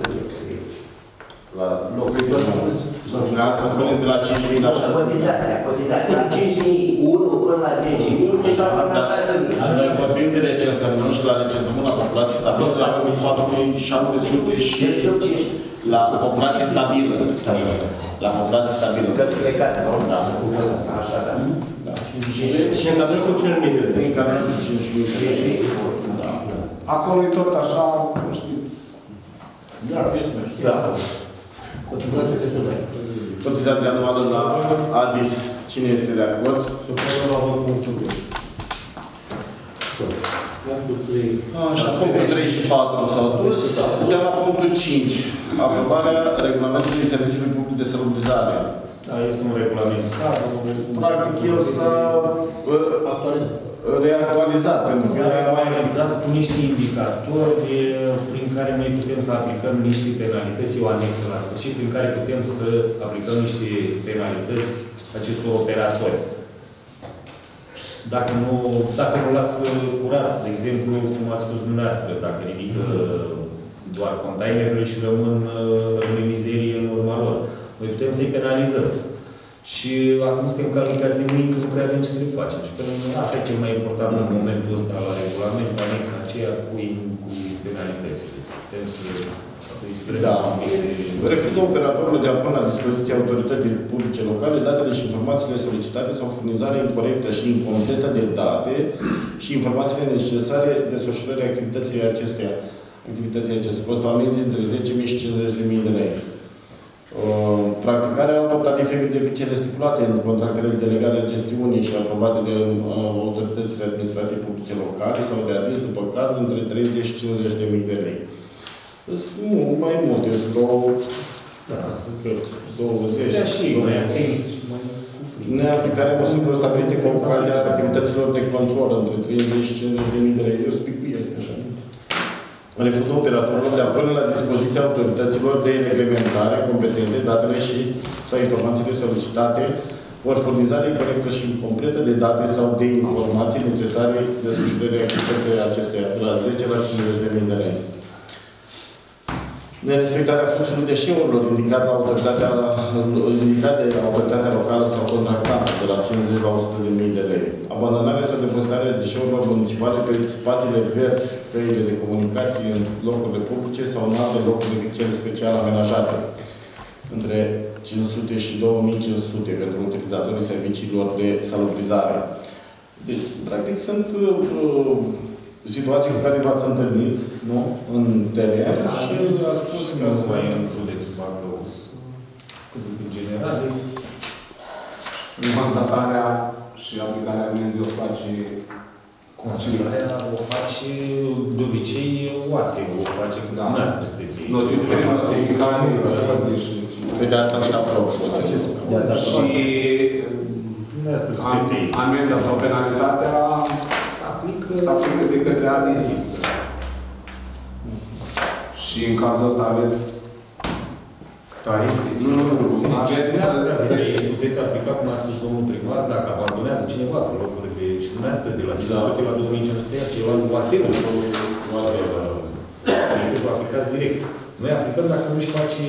La locuitori, spuneți? Asta spuneți de la cinci mii la șase mii. Cotizația, cotizația. La cinci mii unu până la zece mii, se toată la șase mii. Noi vorbim de recensământ și la recensământ la populație stabilă la patru mii șapte sute și la populație stabilă. La populație stabilă. Cărți legate, nu? Da. Așa, da. Și încadrăm cu cinci mii de lei. Încadrăm cu cinci mii. Da. Acolo e tot așa, nu știți. Da, da. Cotizația anuală la ADIS. Cine este de acord? Supunem la vot punctul doi. Așa, punctul trei și patru s-au dus. Putem la punctul cinci. Aprobarea regulamentului serviciului public de salubrizare. Da, este un regulament. Practic, el s-a reactualizat, pentru că S-a mai realizat cu niște indicatori prin care noi putem să aplicăm niște penalități, o anexă la sfârșit, prin care putem să aplicăm niște penalități acestor operatori. Dacă nu, dacă nu lasă curat, de exemplu, cum ați spus dumneavoastră, dacă ridică doar containerele și rămân, rămân mizerie în urma lor, noi putem să-i penalizăm. Și acum suntem calificați de mâini că nu prea avem ce să le facem. Și pentru asta e cel mai important în momentul ăsta la regulament, anexa aceea cu, cu penalitățile. Putem să, să-i strângem. Da. Refuză operatorul de a pune la dispoziția autorității publice locale datele și informațiile solicitate sau furnizarea incorectă și incompletă de date și informațiile necesare desfășurării activității acesteia. Activității acestea costă amenzi între zece mii și cincizeci de mii de lei. Uh, practicarea altor tarife decât cele stipulate în contractele delegate de gestiune și aprobate de uh, autoritățile administrației publice locale sau de aviz după caz între treizeci și cincizeci de mii de lei. Sunt mai multe, sunt două, da, sunt douăzeci. Și mai atins și mai neaplicarea măsurilor stabilite cu ocazia activităților de control între treizeci și cincizeci de mii de lei. Eu spicuiesc așa. Refuză operatorul de a pune la dispoziția autorităților de reglementare competente datele și sau informațiile solicitate, ori furnizare corectă și completă de date sau de informații necesare desfășurării activității acesteia, de la zece la cincizeci de mii de lei. Nerespectarea fluxului deșeurilor indicat la autoritatea, indicat de autoritatea locală sau contractantă de la cincizeci la o sută de mii de lei. Abandonarea sau depozitarea deșeurilor municipale pe spațiile verzi, căile de comunicații în locurile publice sau în alte locuri decât cele special amenajate. Între cinci sute și două mii cinci sute pentru utilizatorii serviciilor de salubrizare. Deci, practic, sunt uh, situații cu care v-ați întâlnit, nu? În teren și a spus că nu mai în județul Bacău, cât de general. Constatarea și aplicarea amenzii o face... Constatarea o face de obicei O A T E, o face când da. dumneavoastră sunteți aici. Notificare și... Pe de asta și apropo. Și... Dumneavoastră sunteți aici. Amenda sau penalitatea se aplică, se aplică de către A D I S. Și în cazul ăsta aveți tarife? Nu, nu, nu. Aveți, puteți aplica, cum a spus domnul primar, dacă abandonează cineva pe locurile și dumneavoastră de la cinci sute la două mii cinci sute, ceva nu poate adică și o aplicați direct. Noi aplicăm dacă nu-și face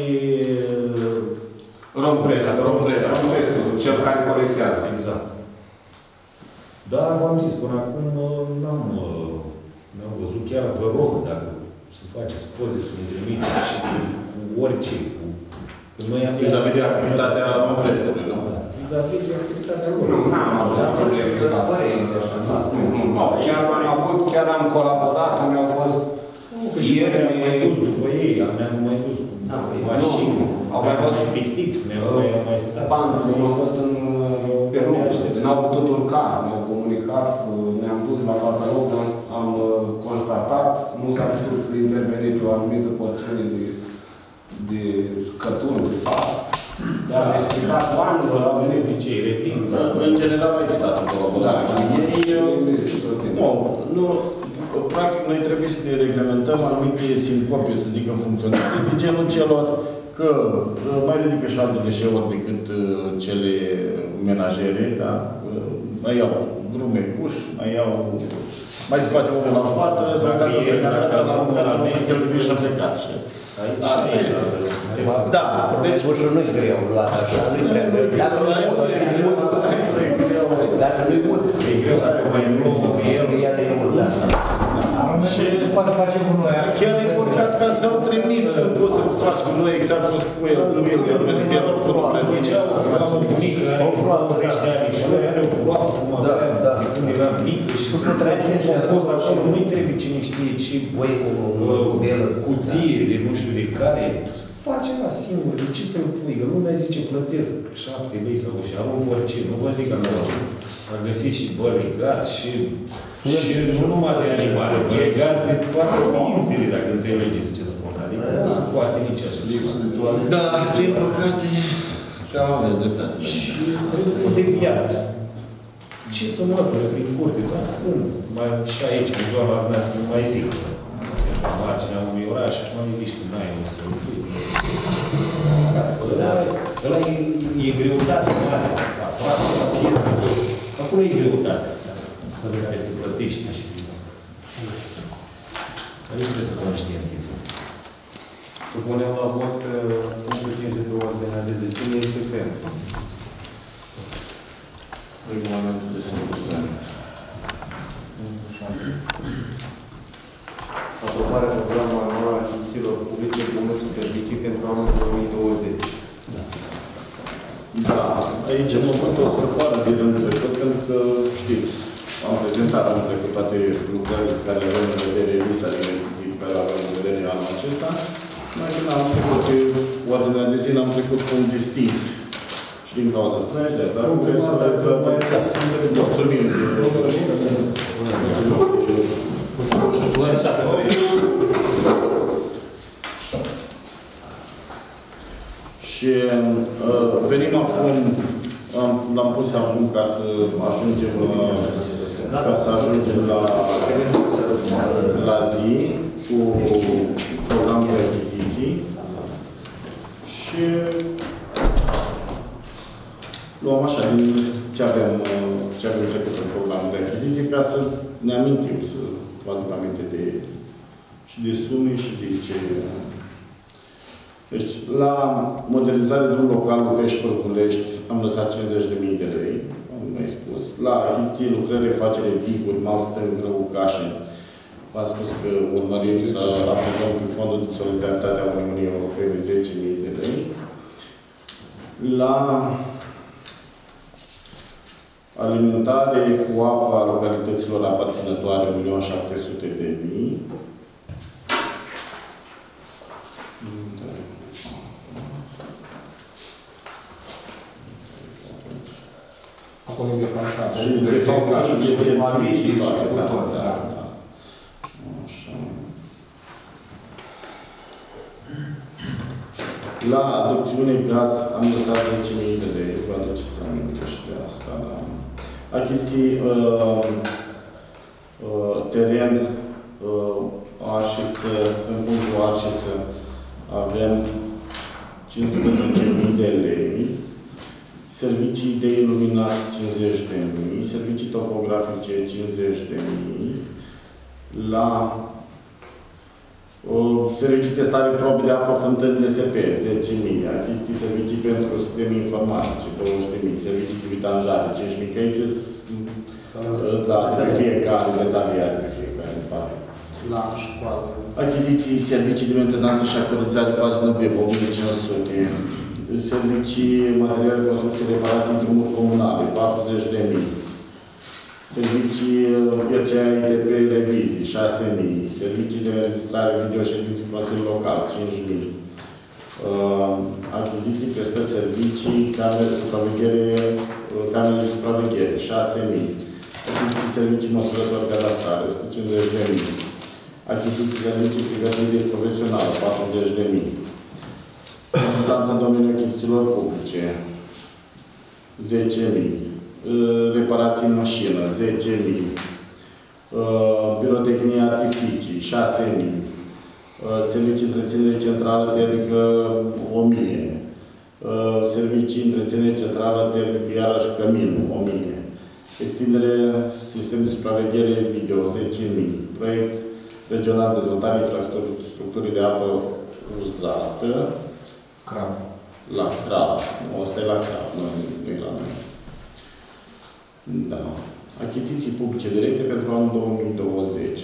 rompresa, rompresa, cel care colectează. Exact. Dar v-am zis, până acum n-am n-am văzut, chiar vă rog, dacă să faceți poze, să ne trimiteți și cu orice, cu vis-a-vis de activitatea rompresului, nu? Vis-a-vis de activitatea lor. Nu, n-am avut probleme. Nu, nu, nu. Chiar am avut, chiar am colaborat, mi-au fost... Ieri am mai dus după ei, am mai dus cu mașini, au mai fost pictic, mi-au mai stat. Pantul a fost în Peru, n-au putut urca, ne-au comunicat, ne-am dus la fața locului, am constatat, nu s-a putut interveni pe o anumită porțiune de de cături, de sat. Dar am explicat oamenilor, au venit de cei retin. În general a existat o colaborare. Nu, nu, practic noi trebuie să ne reglementăm anumite sincope, să zic, în funcționare, de genul celor că mai ridică și alte deșeuri decât cele menajere, da? Mai iau drume cuși, mai iau... Mai scoate unul la poartă, sau dacă este la un care nu este și a plecat, știi? Asta este. Da. Deci, ușor nu-i greu luat așa, nu-i prea greu. Dacă nu-i mult, dacă nu-i mult, e greu, dacă mai mult, el e mult, da. Și poate face cu noi. Chiar e păcat ca să-l trimiți, nu poți să-l faci cu noi exact cum spune el. Nu e el, pentru că el nu produce. Un mic care are douăzeci de ani și are o groapă cum avea de când era mic și să faci un compost acolo, nu-i trebuie cine știe ce cutie de nu știu de care. Face la singur, de ce să-l pui? Că lumea zice plătesc șapte lei sau și arunc orice. Nu vă zic că am găsit. Am găsit și bălegar și și nu numai de animale, bălegar de toate ființele, dacă înțelegeți ce spun. Adică nu se poate nici așa ceva. Da, din păcate, cam aveți dreptate. Și trebuie deviat Ce să măture prin curte? Dar sunt. Mai și aici, în zona noastră, nu mai zic. La marginea unui oraș, mai zici că n-ai unde să lucrezi. Ăla e greutate mare. Acolo e greutatea asta, pe care se plătește și... Aici trebuie să conștientizăm. Supunem la vot punctul cincizeci de ordinea de zi. Cine este pentru? Regulamentul de sărbătoare. Aprobarea programului anual al achizițiilor publice, bunuri și servicii pentru anul două mii douăzeci. Da, aici am făcut o scăpare de anul trecut, pentru că, știți, am prezentat anul trecut toate lucrările pe care le avem în vedere, lista de investiții pe care le avem în vedere anul acesta. Mai când am trecut pe ordinea de zi, am trecut cu un distinct. Și din cauza de dar nu trebuie să mai mulțumim. Și uh, venim acum, l-am pus acum ca să ajungem la, ca să ajungem la, la zi cu programul de achiziții și luăm așa din ce avem, ce avem trecut în programul de achiziții ca să ne amintim, să vă aduc aminte de, și de sume și de ce. Deci, la modernizare de un local în Pești Părvulești am lăsat cincizeci de mii de lei, am mai spus. La achiziție, lucrări, refacere, diguri, mal stâng, Răucașe. V-am spus că urmărim să aplicăm pe Fondul de Solidaritate a Uniunii Europene zece mii de lei. La alimentare cu apă a localităților aparținătoare un milion șapte sute de mii. Acolo e defalcat. Și defalcat și defalcat și toate, da, da, da. Așa. La adopțiune gaz am lăsat zece mii de lei, vă aduceți aminte și de asta, da. Achiziții, uh, uh, teren, uh, Arșiță, în punctul Arșiță, avem cincisprezece mii de lei. Servicii de iluminat cincizeci de mii, servicii topografice cincizeci de mii, la o, servicii testare probe de apă fântâni D S P zece mii, achiziții servicii pentru sisteme informatice douăzeci de mii, servicii de vitanjare cinci mii, că aici da, de fiecare, detaliate de fiecare parte. La școală. Achiziții, servicii de mentenanță și actualizare pagină web o mie cinci sute. Servicii, materiale, construcții, reparații, drumuri comunale, patruzeci de mii. Servicii R C A I T P, revizii, șase mii. Servicii de înregistrare video ședințe Consiliul Local, cinci mii. Uh, achiziții, prestări, servicii, camere, supraveghere, uh, camere de supraveghere, șase mii. Achiziții, servicii, măsurători cadastrale, o sută cincizeci de mii. Achiziții, servicii, pregătire profesională, patruzeci de mii. Consultanță în domeniul achizițiilor publice, zece mii. Reparații în mașină, zece mii. Pirotehnie artificii, șase mii. Servicii întreținere centrală termică, o mie. Servicii întreținere centrală termică, iarăși cămin, o mie. Extindere sistem de supraveghere video, zece mii. Proiect regional de dezvoltare infrastructurii de apă uzată. Crab. La Crab. Asta e la Crab, nu, nu e la noi. Da. Achiziții publice directe pentru anul două mii douăzeci.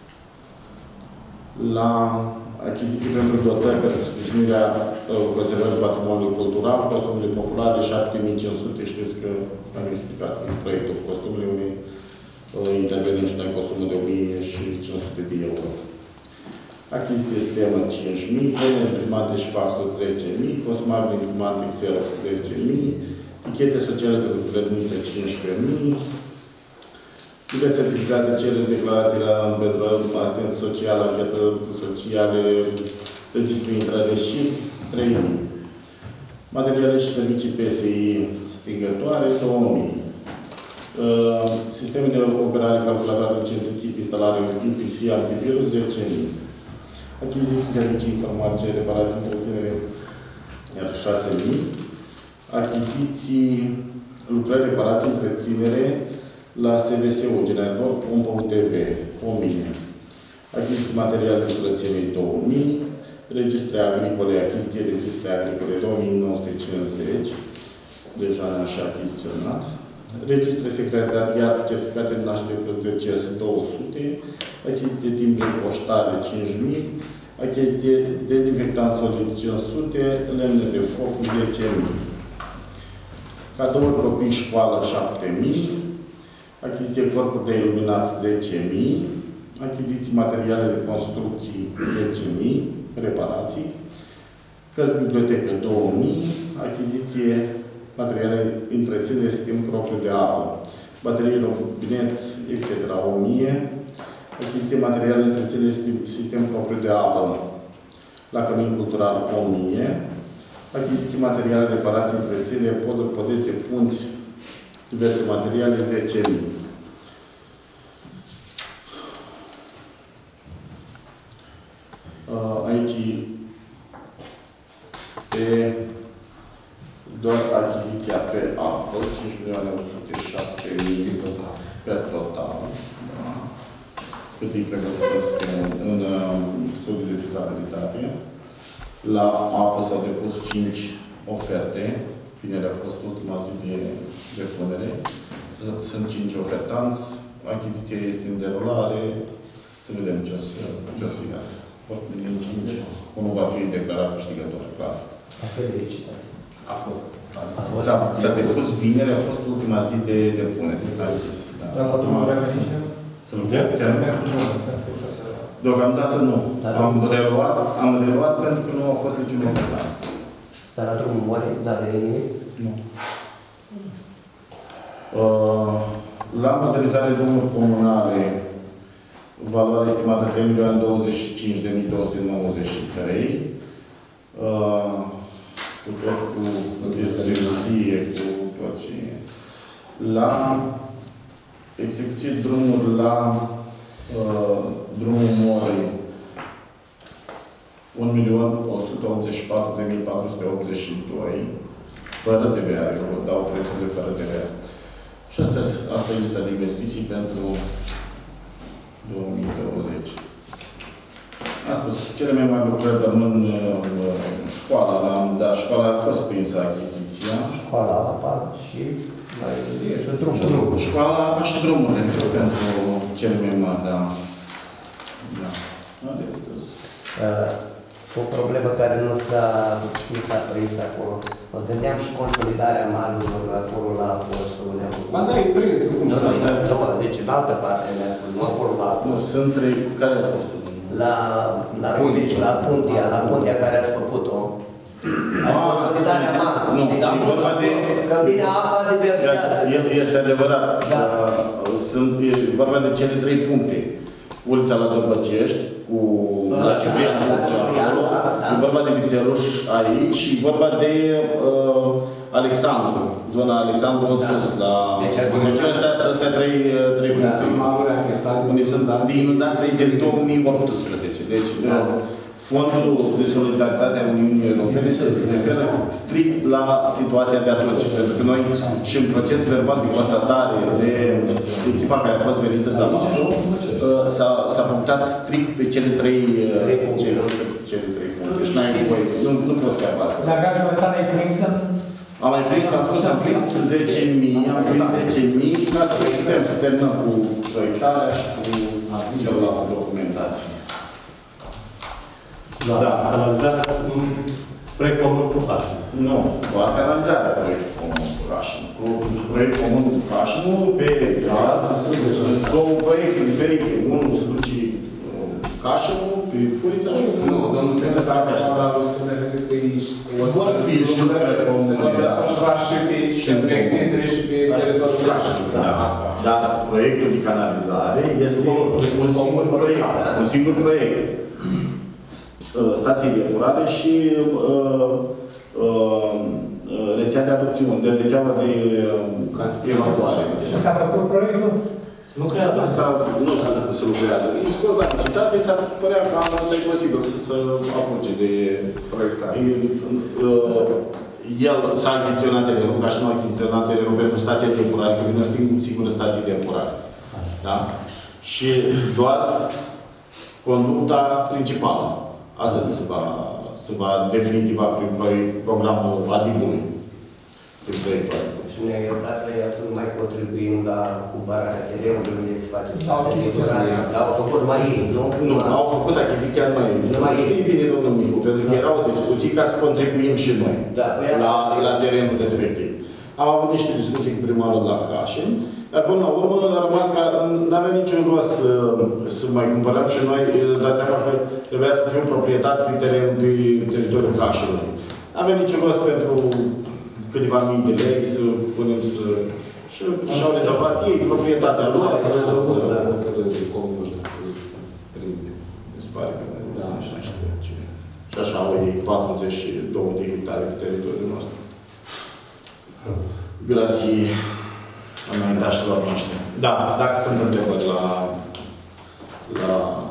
La achiziții pentru dotări pentru sprijinirea uh, conservării patrimoniului cultural, costumele populare șapte mii cinci sute. Știți că am explicat în proiectul costumele unei uh, intervenim și noi costumul de o mie cinci sute de euro. Achiziție sistemă cinci mii, pene imprimante și fax tot zece mii, consumabile imprimante Xerox zece mii, tichete sociale pentru grădiniță cincisprezece mii, diverse certificate de cereri, declarațiile pentru asistență socială, anchetă sociale, registru intrare și trei mii. Materiale și servicii P S I stingătoare două mii. Uh, Sisteme de operare, calculator, licență, kit, instalare, I P C, antivirus, zece mii. Achiziții, servicii informatice, reparații, întreținere, iar șase mii. Achiziții, lucrări, reparații, întreținere la S V S U, generator, pompă U T V, o mie. Achiziții materiale de curățenie, două mii. Registre agricole, achiziție registre agricole, două mii nouă sute cincizeci. Deja ne-am și achiziționat. Registre secretariat, certificate de naștere proces, două sute. Achiziție timbre poștare, cinci mii. Achiziție dezinfectant solid, cinci sute. Lemne de foc, zece mii. Cadouri copii școală, șapte mii. Achiziție corpuri de iluminat, zece mii. Achiziții materiale de construcții, zece mii. Reparații. Cărți bibliotecă, două mii. Achiziție materiale întreținere, sistem propriu de apă. Baterii, robineți, et cetera, o mie. Achiziție materiale întreținere, sistem propriu de apă. La cămin cultural, o mie. Achiziții materiale, reparații, întreținere, poduri, podețe, punți, diverse materiale, zece mii. Aici, pe doar achiziția pe apă, cinci milioane opt sute șapte mii pe total. Da. Cât îi pregătesc în, în studiul de fezabilitate. La apă s-au depus cinci oferte. Finele a fost ultima zi de depunere. Sunt cinci ofertanți. Achiziția este în derulare. Să vedem ce o să, ce o să iasă. Din cinci, unul va fi declarat câștigător, clar. A fost de licitație. A fost. S-a depus vineri, a fost ultima zi de depunere. S-a închis. Să nu fie? Deocamdată nu. Am reluat, am reluat pentru că nu a fost niciun ofertant. Dar la drumul moare, n-a venit nimic? Nu. La modernizare drumuri comunale, valoarea estimată trei milioane douăzeci și cinci de mii două sute nouăzeci și trei. Cu tot cu gelozie, cu tot ce... La execuție drumuri la uh, drumul Morei, un milion o sută optzeci și patru de mii patru sute optzeci și doi, fără T V A, eu vă dau prețul de fără T V A. Și asta, asta e lista de investiții pentru două mii douăzeci. Am spus, cele mai mari lucrări rămân școala, la, dar școala a fost prinsă achiziția. Școala, apa și mai este drumul. Școala, apa și drumurile pentru cele mai mari, da. Da. Uh, o problemă care nu s-a nu s-a prins acolo. Mă gândeam și consolidarea malurilor acolo la postul unde am făcut. Ba da, e prins. Nu, nu, nu, mă zice, în altă parte mi-a spus, nu acolo la Nu, sunt trei. Care a fost? La, la, la Puntia, la Puntia care ați făcut-o. Consolidarea malului, știi, dar că vine apa diversează. Este adevărat. Sunt vorba de cele trei puncte. Ulița la Dărbăcești, cu la Ciprian, acolo, e vorba de Vițeluș aici și vorba de uh, Alexandru, zona Alexandru în sus, la... Deci astea trei puncte. Unde sunt din inundațiile din două mii optsprezece. Deci Fondul de Solidaritate a Uniunii Europene se referă strict la situația de atunci. Pentru că noi și în proces verbal de constatare de echipa care a fost venită de la s-a punctat strict pe cele trei puncte. Și n-ai nevoie, nu poți să asta. Dar gazul metan ai prins? Am mai prins, am spus, am prins zece mii, am prins zece mii ca să putem să terminăm cu proiectarea și cu celelalte documentații. Da, da. Canalizarea un proiect comun cu Cașin. Nu, doar canalizarea proiect comun cu Cașin. Cu proiect comun cu Cașin, pe gaz, sunt două proiecte diferite. Unul se duce Cașinul, pe Purița și unul. Nu, domnul secretar, așa o să ne vedeți că e... Vor fi și lucrări comune. Și pe extindere și pe teritoriul Cașinului. Dar proiectul de canalizare este un singur proiect. Un singur proiect. Stații de epurare și uh, uh, rețea de adopțiune, de rețeaua de evacuare. S-a făcut proiectul? Lucrează. Nu se lucrează. E scos la licitație, s-ar părea că anul ăsta e posibil să apuce de proiectare. El s-a achiziționat terenul, ca și nu a achiziționat terenul pentru stația temporară, că vine o singură stație temporară. Da? Și doar conducta principală. Atât se va, se va definitiva prin proiect, programul adivului. Prin proiectul adivului. Și ne-a iertat că ea să nu mai contribuim la cumpărarea terenului unde se face stația temporară. Dar au făcut mai ei, nu? Nu, au făcut achiziția numai ei. Nu mai știi bine, domnul Micu, pentru că erau discuții ca să contribuim și noi la, la terenul respectiv. Am avut niște discuții cu primarul la Cașin, dar până la urmă a rămas că nu avea niciun rost să, să mai cumpărăm și noi, dați seama că trebuia să fim proprietar pe teren, pe teritoriul Cașinului. Nu avea niciun rost pentru câteva mii de lei să punem să... Și și-au rezolvat ei proprietatea lor. Mi se pare că da, așa știu ce. Și așa au ei patruzeci și două de hectare pe teritoriul nostru. Grație înaintașilor noștri. Da, dacă sunt întrebări la, la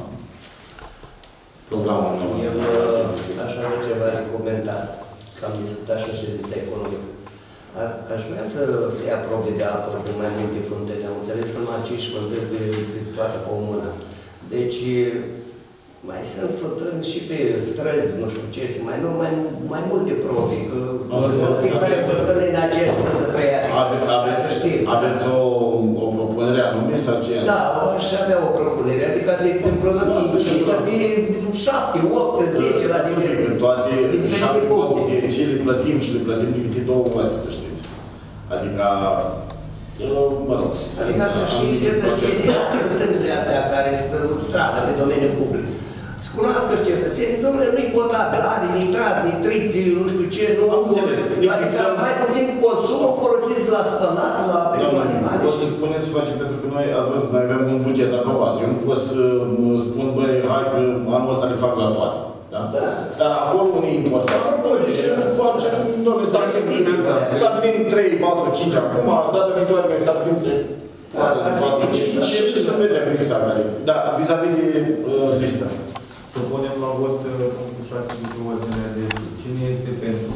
programul meu. Eu aș avea ceva de comentat, că am discutat și în ședința economică. Aș vrea să se ia probe de apă de mai multe fântâni. Am înțeles că numai cinci fântâni de, de toată comuna. Deci, mai sunt fântâni și pe străzi, nu știu ce, mai, nu, mai, mai multe probe. Că fiecare fântâni în aceeași fântână trei ani. Aveți o, o propunere anume sau ce? Da, aș avea o propunere. Adică, de exemplu, la cinci, să fie șapte, opt, zece la nivel. Toate șapte, opt, zece le plătim și le plătim de câte două ori, să știți. Adică, mă rog. Adică să știi cetățenii fântânile astea care stă în stradă, pe domeniul public. Să cunoască cetățenii, domnule, nu-i potabil, are nitrat, nitriți, nu știu ce, nu... Am înțeles. Adică mai puțin consumul folosiți la spălat, la pentru animale. O să spuneți să facem, pentru că noi, ați văzut, noi avem un buget aprobat. Eu nu pot să spun, băi, hai că anul ăsta le fac la toate. Da? Da. Dar acolo unde e important, și facem, doamne, stabilim trei, patru, cinci acum, data viitoare noi stabilim trei, patru, cinci și să vedem exact. Da, vis-a-vis de listă. Să punem la vot punctul șase de pe ordinea de zi. Cine este pentru?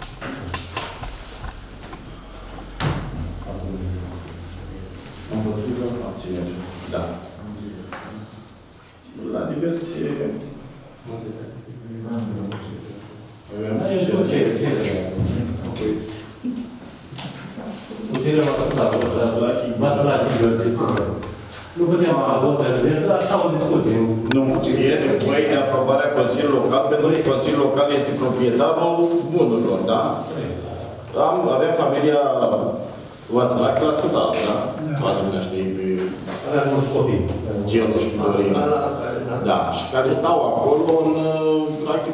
Împotrivă, abținere. Da. La diverse... Aici o cere, cere. Puterea va să va să la nu putem hotărâre, dar stau în discuție. Nu, e nevoie de aprobarea Consiliului Local, pentru că Consiliul Local este proprietarul bunurilor, da? Am, avem familia Vasalache la Scutal, da? Toată lumea știe pe... Avea mulți copii. Gelu și Dorina. Da, și care stau acolo în, practic,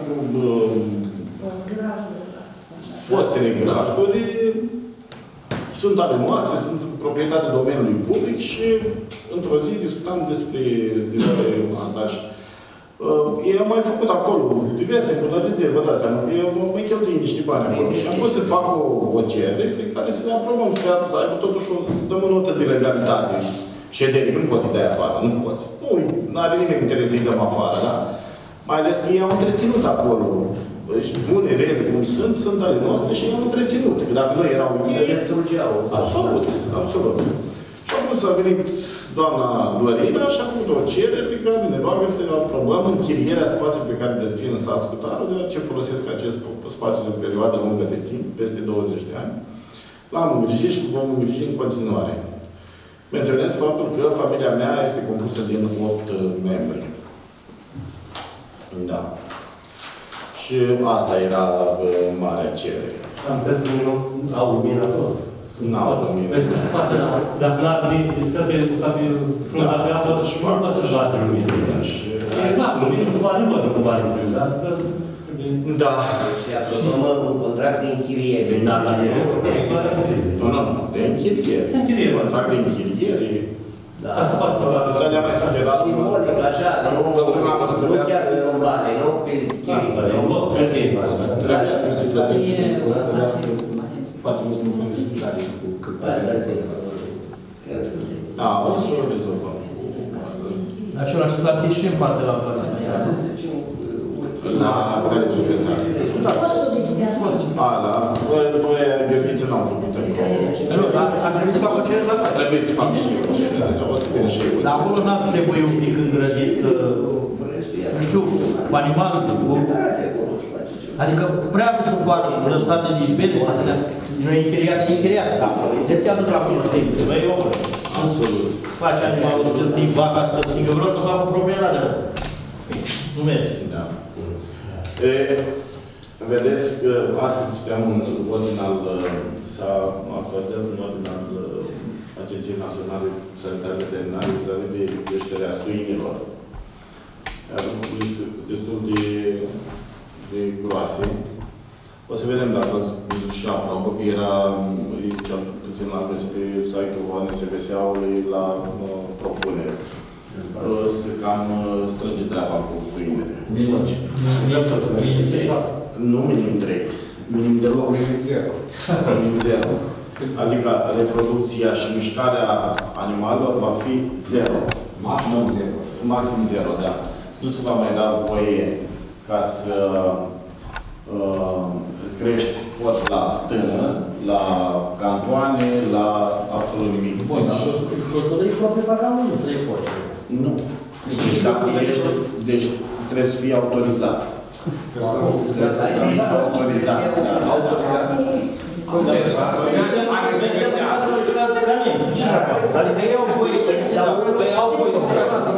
fostele grajuri, sunt ale noastre, sunt proprietate domeniului public și într-o zi discutam despre, despre asta și uh, ei au mai făcut acolo diverse bunătățiri, vă dați seama, eu mai cheltuim niște bani acolo și am pus să fac o, o cerere pe care să le aprobăm, să, să aibă totuși o, să dăm o notă de legalitate. Șederii, nu poți să-i dai afară, nu poți. Nu are nimeni interes să-i dăm afară, da? Mai ales că ei au întreținut acolo. Deci, bune, rele, cum sunt, sunt ale noastre și i-au întreținut. Că dacă nu erau... Ei distrugeau. Absolut, absolut. Și am pus, a venit doamna Dorina și a făcut o cerere pe care ne roagă să aprobăm închirierea spațiului pe care le țin în sat Scutarul, deoarece folosesc acest spațiu de perioadă lungă de timp, peste douăzeci de ani. L-am îngrijit și vom îngriji în continuare. Menționez faptul că familia mea este compusă din opt membri. Da. Și asta era uh, marea cerere. Am înțeles că nu au lumină acolo. Nu au lumină. Păi să-și poate, dacă n-ar stă pe frunza pe apă, nu poate să-și bate lumină. Deci nu, lumină cu bani bani, cu bani bani, dar... Da. Și aprobăm un contract de închiriere. Da, da, nu, nu, de închiriere. De închiriere. Contract de închiriere. Da. Asta poate să facă. Dar le-am mai sugerat. Simbolic, așa, nu chiar să în bani, nu pe chirie. Eu văd, trebuie să iei. Trebuie să-i plătești. care cu cât Asta zic. A, o să o rezolvăm. Același situație și în partea la plată. La care dispensare? Da. Costul dispensar. A, da. Noi, Gheorghiță, n-am făcut să A trebuit să facă o cerere la fel. Trebuie să fac și eu cerere, dar o să vină și eu. Dar acolo n-ar trebui un pic îngrădit, nu știu, cu animalul, cu... Adică prea nu sunt foarte lăsate nici bine, nu e închiriat, e închiriat. Ce se aduc la cunoștință? Băi, omă, absolut. Faci animalul să ții vaca, să ții, eu vreau să fac o proprietate. Nu merge. Da. E, vedeți că astăzi știam un ordinal, s-a actualizat un ordinal Agenției Naționale Sanitare Veterinare vis-a-vis de creșterea suinilor. Iar este destul de, de groase. O să vedem dacă și la probă, că era cel puțin la găsit pe site-ul A N S V S-ului la uh, propunere. Se cam strânge treaba cu suinele. Minim ce șase? Nu minim trei. Minim deloc. Minim zero. Minim zero. Adică reproducția și mișcarea animalelor va fi zero. Maxim zero. Maxim zero, da. Nu se va mai da voie ca să uh, crești porci la stână, la cantoane, la absolut nimic. Bun, dar gospodării proprii fac cam unul, trei porci. Nu. Deci dacă ești, deci trebuie să fii autorizat. Trebuie să fii autorizat. Autorizat. Adică ei au voie să ei au voie să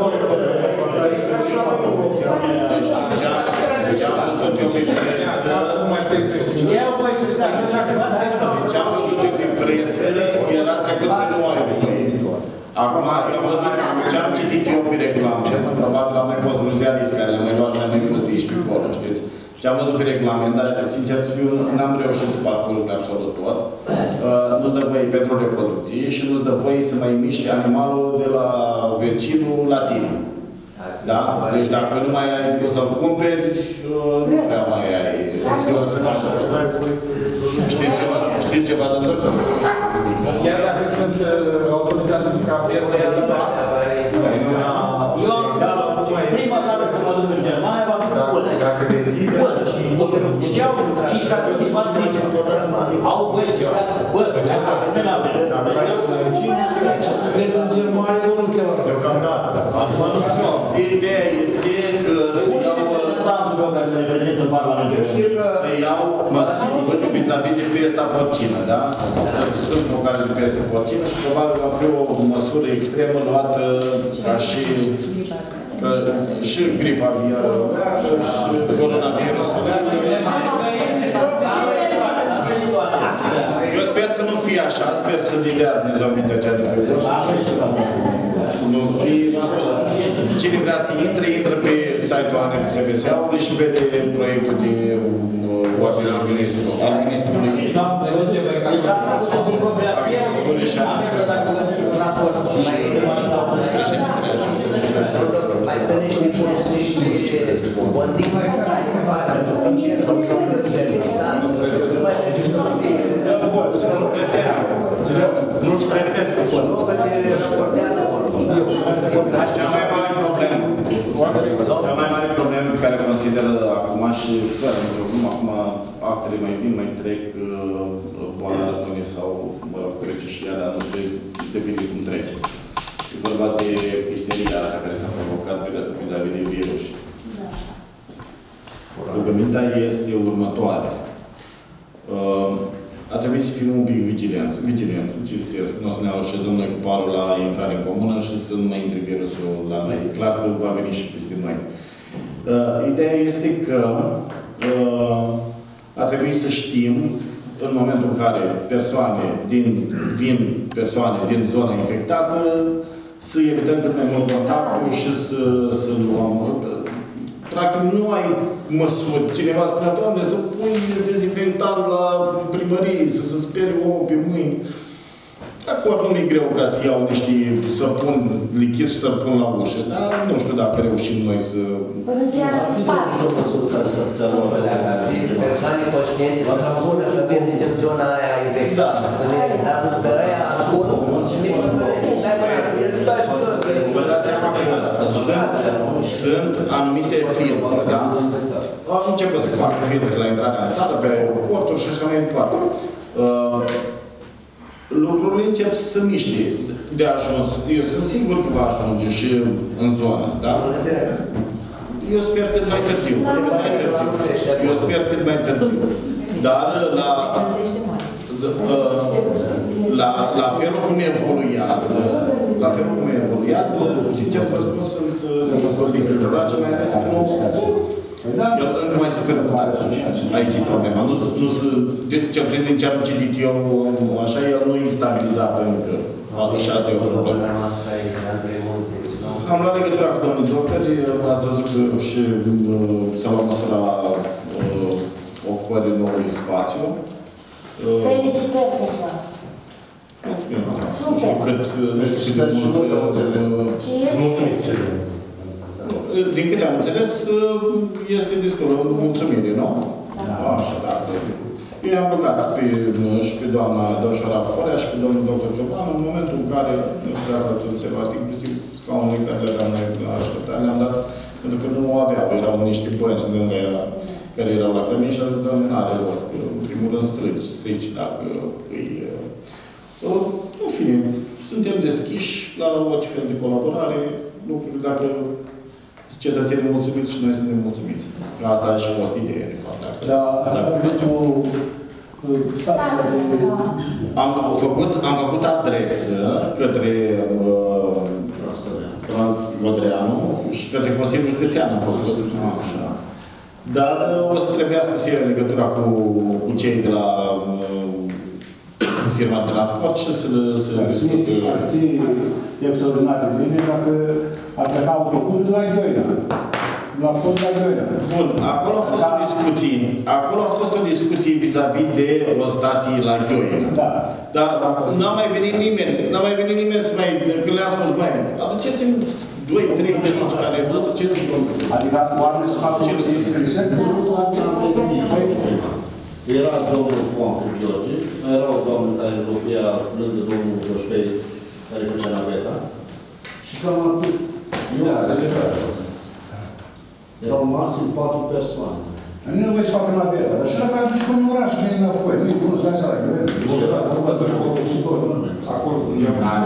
ce am văzut în presă era trecut pe noare. Acum, eu am văzut ce am citit eu pe regulament, probabil am mai fost gruzialist care le-am mai luat și le-am mai pus de aici pe acolo, știți? Ce am văzut pe regulament, dar sincer să fiu, n-am reușit să parcurg absolut tot. Uh, nu-ți dă voie pentru reproducție și nu-ți dă voie să mai miști animalul de la vecinul la tine. Da? Deci dacă nu mai ai o să-l cumperi, uh, nu prea mai ai de o să faci asta. Știți ceva? Știți ceva, domnul doctor? Chiar dacă sunt autorizate ca fermă, eu am prima dată când mă duc în Germania, v-am duc cu dacă deții, deci au și stații de față nici au voie să crească băsă, ce asta nu ne-am venit. Ce sunteți în Germania, domnul Chelar? deocamdată. Ideea este că să iau tantul care se reprezintă în Parlamentul. să iau măsuri vis-a-vis de pesta porcină, da? Sunt o care de peste porcină și probabil va fi o măsură extremă luată ca și că și gripa aviară și coronavirusul. Eu sper să nu fie așa, sper să ne dea Dumnezeu mintea cea de pe să nu fie, m-am spus, cine vrea să intre, intră pe site-ul A N S V S-ului și vede proiectul de ordine al ministrului. Al ministrului. Deci asta a fost o propria mai sunt niște niște condiții care se fac suficient pentru Nu stresez cu Cea mai mare problemă, cea mai mare problemă pe care o consideră acum și fără nicio cum, acum actele mai vin, mai trec, boala rămâne sau, mă rog, trece și ea, dar nu știu, depinde cum trece. E vorba de isteria asta care s-a provocat vis-a-vis de virus. Rugămintea este următoare. Ar trebui să fim un pic vigilenți. Vigilenți, ce să nu o să ne așezăm noi cu parul la intrare în comună și să nu mai intre virusul la noi. E clar că va veni și peste noi. Uh, ideea este că uh, ar trebui să știm în momentul în care persoane din, vin persoane din zona infectată, să evităm cât mai mult contactul și să, să luăm. Practic nu ai măsuri. Cineva spunea, Doamne, să pui dezinfectant la primărie, să se sperie omul pe mâini. Acord, nu mi-e greu ca să iau niște, să pun lichid și să-l pun la ușă, dar nu știu dacă reușim noi să... Până seara se sparg. Și o măsură care s-ar putea lua. Persoane conștiente să spună că vin din zona aia infectată, să ne dar că aia acolo, Vă dați seama că sunt anumite firme, da? Au început să facă firme la intrarea în sală, pe aeroporturi și așa mai departe. Lucrurile încep să se miște de ajuns. Eu sunt sigur că va ajunge și în zonă, da? Eu sper cât mai târziu. Cât mai târziu. Eu sper cât mai târziu. Dar la, la, la felul cum evoluează, la felul cum evoluează, sincer să vă spun, sunt, sunt destul de îngrijorat și mai ales că nu, el încă mai suferă mutații. Aici e problema. Nu, nu, cel puțin din ce am citit eu, așa, el nu e stabilizat încă. Și asta e o problemă. Am luat legătura cu domnul doctor, ați văzut că și s-a luat măsura ocupării noului spațiu. Felicitări pentru asta. Mulțumim. Nu știu cât, nu știu cât de mult am înțeles. Mulțumim. Din câte am înțeles, este destul de mulțumire, nu? Așa, da. Eu am rugat pe, și pe doamna Dăușoara Forea și pe domnul doctor Cioban în momentul în care, nu știu dacă ați observat, inclusiv scaunele care le aveam noi așteptat, le-am dat, pentru că nu o aveau, erau niște bănci lângă care erau la cămin și a zis, doamne, n-are rost, în primul rând strigi, strigi dacă îi... În fine, suntem deschiși la orice fel de colaborare, lucruri, dacă cetățenii mulțumiți și noi suntem mulțumiți. Asta a și fost ideea, de fapt. Da, asta pentru... Am făcut, am făcut adresă către uh, Transvodreanu și către Consiliul Județean am făcut. Așa. Dar uh, o să trebuiască să iau legătura cu, cu cei de la uh, firma de transport și să, să discut. Ar fi extraordinar de bine dacă ar pleca autobuzul de la Gheoina. La tot la Gheoina. Bun, acolo a fost o discuție. Acolo a fost o discuție vis-a-vis de o stație la Gheoina. Da. Dar n-a mai venit nimeni, n-a mai venit nimeni să mai, când le-am spus, băi, aduceți-mi doi, trei, cinci care aduceți-mi. Adică oamenii să facă o scrisă? Era domnul Pompeu George, era o doamnă care locuia lângă domnul Roșpei, care făcea naveta. Și cam atât. Erau maxim patru persoane. Nu nu voi să facă naveta, dar și dacă aduci până în oraș, nu e înapoi, nu e bună să lași la Gheoina. Și era sărbători cu și tot. Acolo cu geamul.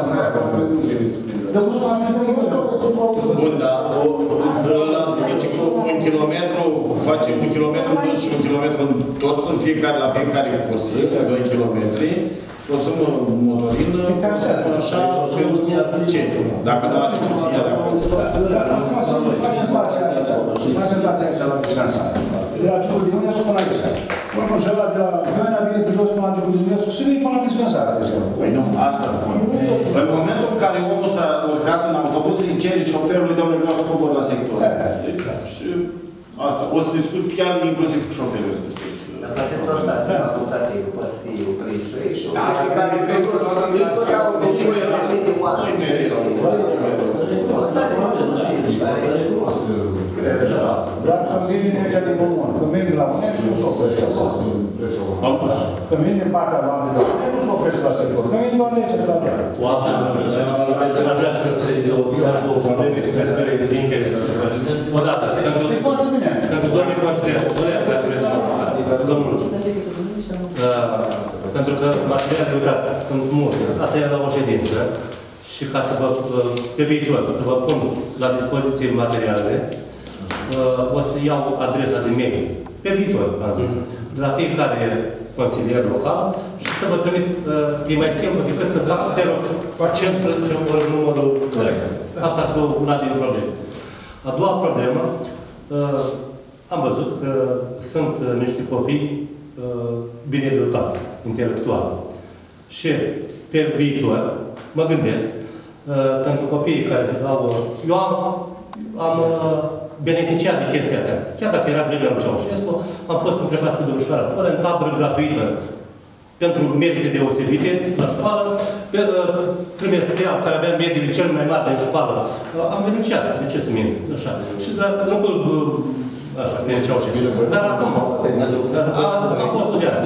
Bun, dar ăla se zice că un kilometru, face un kilometru dus și un kilometru întors în fiecare, la fiecare cursă, doi kilometri, consumă motorină, consumă așa, ce? Dacă nu are ce să ia de acolo. Faceți stația aici, faceți stația aici la Bicanța. De la Ciucul Diminescu până aici. Urmă și ăla de la Gheoina vine pe jos până la Ciucul Diminescu, să vine până la dispensare. Păi nu, asta spun. În momentul în care omul s-a urcat în autobuz, îi cere șoferului, domnule, vreau să cobor la sector. Și asta, o să discut chiar inclusiv cu șoferul. Dar faceți o stație facultativă, poate să fie opriți și aici. Și care trebuie să fie autobuzul de oameni. O stație facultativă. Dar când vine aici din Bomon, când vine la mână, nu s-o oprește. Când vine din partea la mână, nu s-o oprește la sector. Când vine doar de aici, de la mână. Am vrea să se doar două probleme și vreți să vedeți din chestia. Odată, pentru domnul considerat, domnul, pentru că materiale de lucrați sunt multe. Asta era la o ședință și ca să vă, pe viitor, să vă pun la dispoziție materialele, o să iau adresa de mail. Pe viitor, am zis, de la fiecare consilier local și să vă trimit, e mai simplu decât să fac Xerox cincisprezece ori numărul corect. Asta cu una din probleme. A doua problemă, am văzut că sunt niște copii bine dotați, intelectual. Și pe viitor, mă gândesc, pentru copiii care au... Eu am, am beneficiat de chestia asta. Chiar dacă era vremea lui Ceaușescu, am fost întrebați pe domnișoara, fără în tabără gratuită pentru merite deosebite la școală, pe trimestrial, care avea mediile cel mai mari din școală, am beneficiat. De ce să mint? Așa. Și dar nu că așa, pe Ceaușescu. Dar acum, a fost studiat.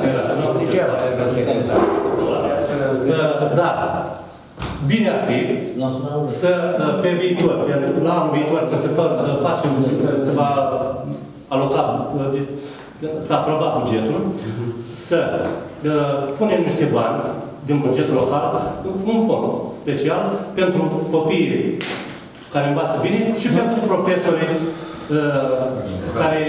Dar, bine ar fi să, pe viitor, la anul viitor, trebuie să facem, să va aloca, să aproba bugetul, să punem niște bani din bugetul local, un fond special pentru copiii care învață bine și pentru profesorii care...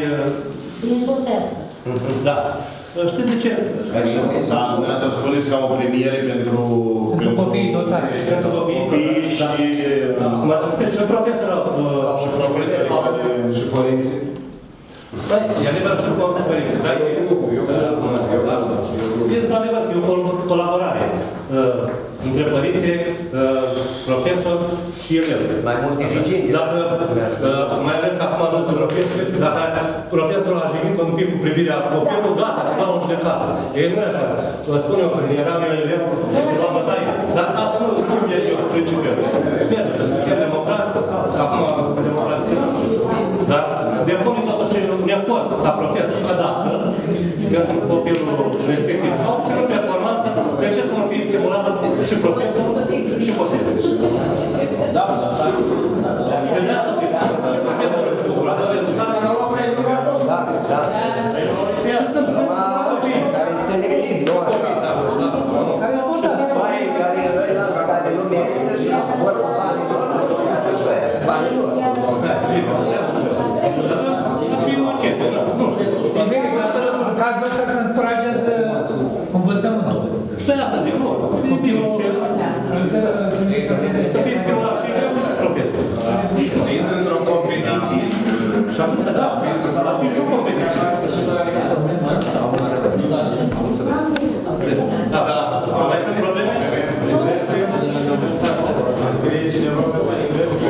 Da. Știți de ce? Da, dumneavoastră spuneți ca o premiere pentru... Pentru copiii dotați. Pentru copii și... Cum ați spus, și profesorul... Și profesorii. Și părinții. Păi, e adevărat și cu părinții, dar e... E într-adevăr, e o colaborare între părinte, profesor și elev. Mai mult eficient. Dacă, mai ales acum, domnul profesor, dacă profesorul a jignit un pic cu privirea copilul, gata, se dau în judecată. Ei, nu e așa. Vă spun eu, când eram eu elev, se lua bătaie. Dar asta nu merge eu cu principiul ăsta. Merge, suntem democrat, acum democrație. Dar se depune totuși un efort ca profesor, ca dască, pentru copilul respectiv. Au obținut performanță, de ce să nu fie stimulat și profesorul și copilul? Da, da, da. De asta zic, și profesorul se bucură de educație. Da, da. Și sunt copii care se neglic, nu așa. Și sunt bani care care nu merită și vor banii lor, banii lor. Să fie o chestie, nu știu. Ca să se încurajează învățământul. De asta zic, nu. E bine. Să fie stimulat și elevul și profesorul. Să intre într-o competiție. Și atunci, da, va fi și o competiție. Am înțeles. Am înțeles. Da, da. Mai sunt probleme? Ați scrie cineva pe mai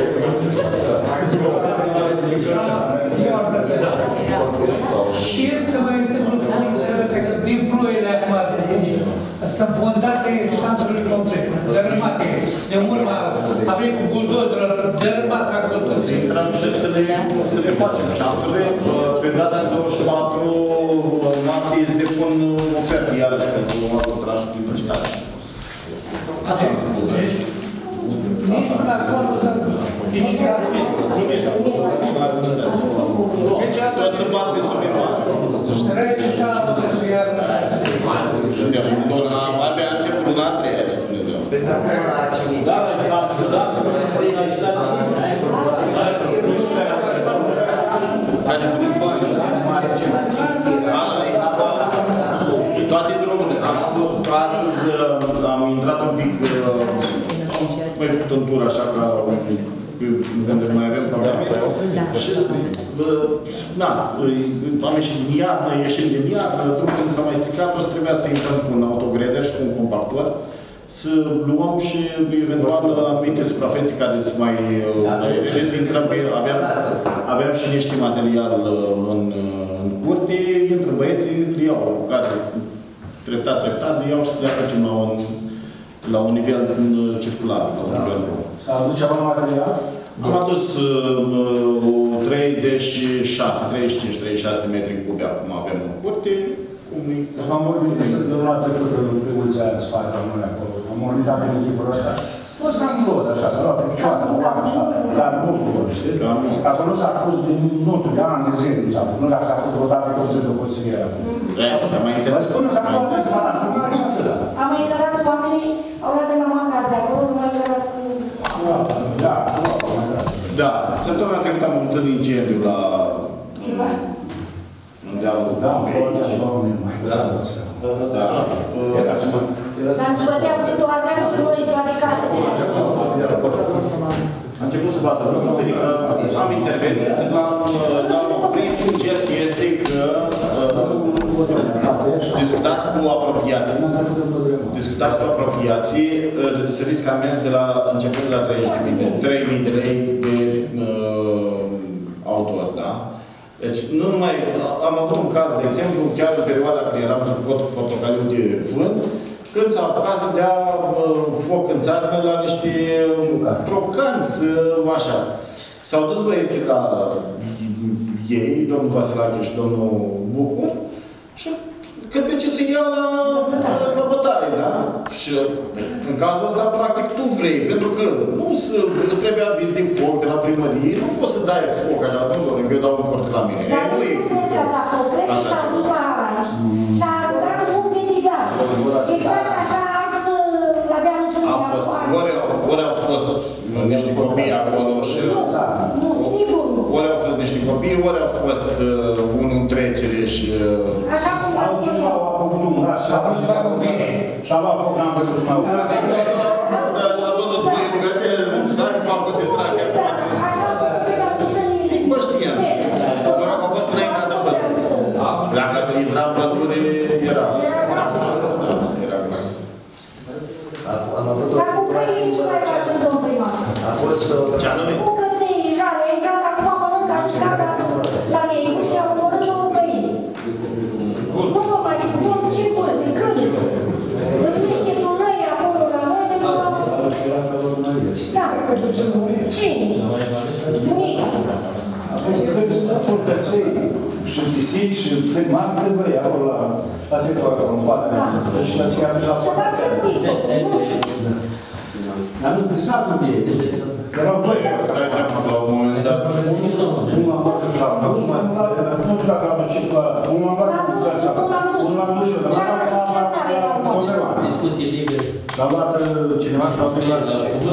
Și să mai întâmplă că vin ploile acum, asta fondate șanțurile complete, dărâmate, de urmă avem cu buldozerul, dărâmați acolo. Să intrăm și să le, să le facem șanțurile. Pe data de douăzeci și patru martie se depun oferte iarăși pentru arbitraj cu publicitate. Asta am spus. Nici până acolo să licitați. Deci asta îți bat pe sume mari. Trece și altă și iar... Suntem în dona, abia a început luna a treia, ce spune Dumnezeu. Da, da, am judat cu finalitatea. Care prin bani? Ala, aici, toate drumurile. Astăzi am intrat un pic, mai făcut un tur așa ca unde mai avem probleme. Și, na, am ieșit din iarnă, ieșim din iarnă, drumul s-a mai stricat, o să trebuia să intrăm cu un autogreder și cu un compactor, să luăm și eventual anumite suprafețe care sunt mai și să intrăm pe... Aveam, aveam și niște material în, în curte, intră băieții, îi iau, care treptat, treptat, îi iau și să le facem la un, la un nivel circular, la un nivel bun. S-a adus ceva material? Am adus uh, treizeci și șase, treizeci și cinci, treizeci și șase de metri cubi acum avem în curte. Am vorbit de luna trecută pe ulcea în spate, nu acolo. Am vorbit în echipul ăsta. O să am lot, așa, să luat pe picioare, o oamă așa, dar nu știu, știi? Acolo nu s-a pus din, nu știu, de ani de zile, nu s-a pus, nu s-a pus vreodată Consiliul de Consiliere. Da, s-a mai interesat. Vă spun, s-a pus atât de mare, mare și atât. Am mai cărat oamenii, au luat de la macaz de acolo și mai cărat cu... Da, da. Săptămâna trecută am avut un incendiu la... Unde au... Da, doamne, mai da. Da. Dar îți bătea cu toate și noi toate casele. A început să bată rândul, adică am intervenit, l-am oprit. Cert este că discutați cu apropiații. Discutați cu apropiații, se riscă amenzi de la început de la treizeci de mii de lei de uh, autor, da? Deci, nu numai, am avut un caz, de exemplu, chiar în perioada când eram sub cod portocaliu de vânt, când s-a apucat să dea uh, foc în țară la niște ciocani, așa. S-au dus băieții la ei, domnul Vasilache și domnul Bucur, și că pe ce să ia la, la, la bătaie, da? Și în cazul ăsta, practic, tu vrei, pentru că nu îți trebuie aviz de foc de la primărie, nu poți să dai foc așa, domnule, că eu dau un cort la mine. Dar nu nu există. se la foc, cred că s-a dus la Aranj și a aruncat un buc de țigară. Exact așa, să la dealul A fost, ori, ori au fost niște copii acolo și... Nu, sigur nu. Ori au fost niște copii, ori au fost uh, unul în trecere și... Uh, Așa cum vă spun eu. A făcut un gaz și a fost la copii. Și-a luat foc la împătul să mă a văzut pe rugătele, să-mi fac o distracție. Bă, știam. Mă rog, a fost când a intrat în pădure. Dacă intra în pădure, era... Era glas. Am avut o Dar cu căii ce mai facem, domn primar? A fost o... Ce anume? Cu căței jale, a intrat acum mănânc ca să caga la meiul și au omorât două căini. Nu vă mai spun ce bun, când? Îți niște tunăi acolo la noi de nu am... Da. Cine? Bunica. Acum căței și pisici și mari, câți vrei acolo la... La sectorul acolo, în poate. Și la ce am și la poate. Dar nu, de satul de ei. Erau doi. Stai seama la un moment dat. Unul am luat și șapte. Nu știu dacă am ducit la... Unul am luat cu căța. Unul am dus și eu. Dar am luat Discuții libere. l-a luat cineva și l-a schimbat.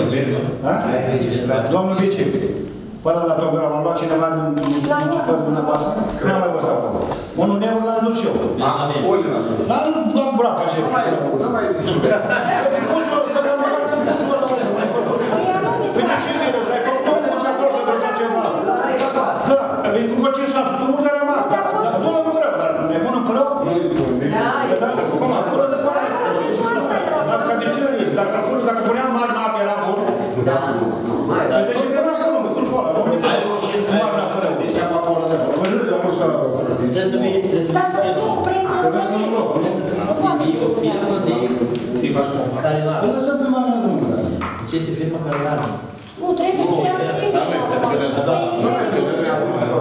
Domnul vice, până la program, am luat cineva din început dumneavoastră? Nu am mai văzut acolo. Unul negur l-am dus eu. L-am burat așa. Nu mai zic. Funcior, l-am burat în funcior. Păi de ce vine? Dar că nu funcți acolo pentru așa ceva. Da, e cu vă cinci șapte, tu nu care am Dar bună în părău, dar nu e bună în părău? Da, cum am părău? Dacă de ce nu este? Dacă puneam mari în apă, era bun? Da. Păi de ce vreau să nu, fugi acolo. Ai reușit, ai reușit să rămânești acolo. Păi nu, am fost acolo. Trebuie să fie, trebuie să fie o firmă de... Să-i faci cu care l-are. Păi lăsăm pe mână drumul. Ce este firma care l-are? Nu, trebuie chiar sincer.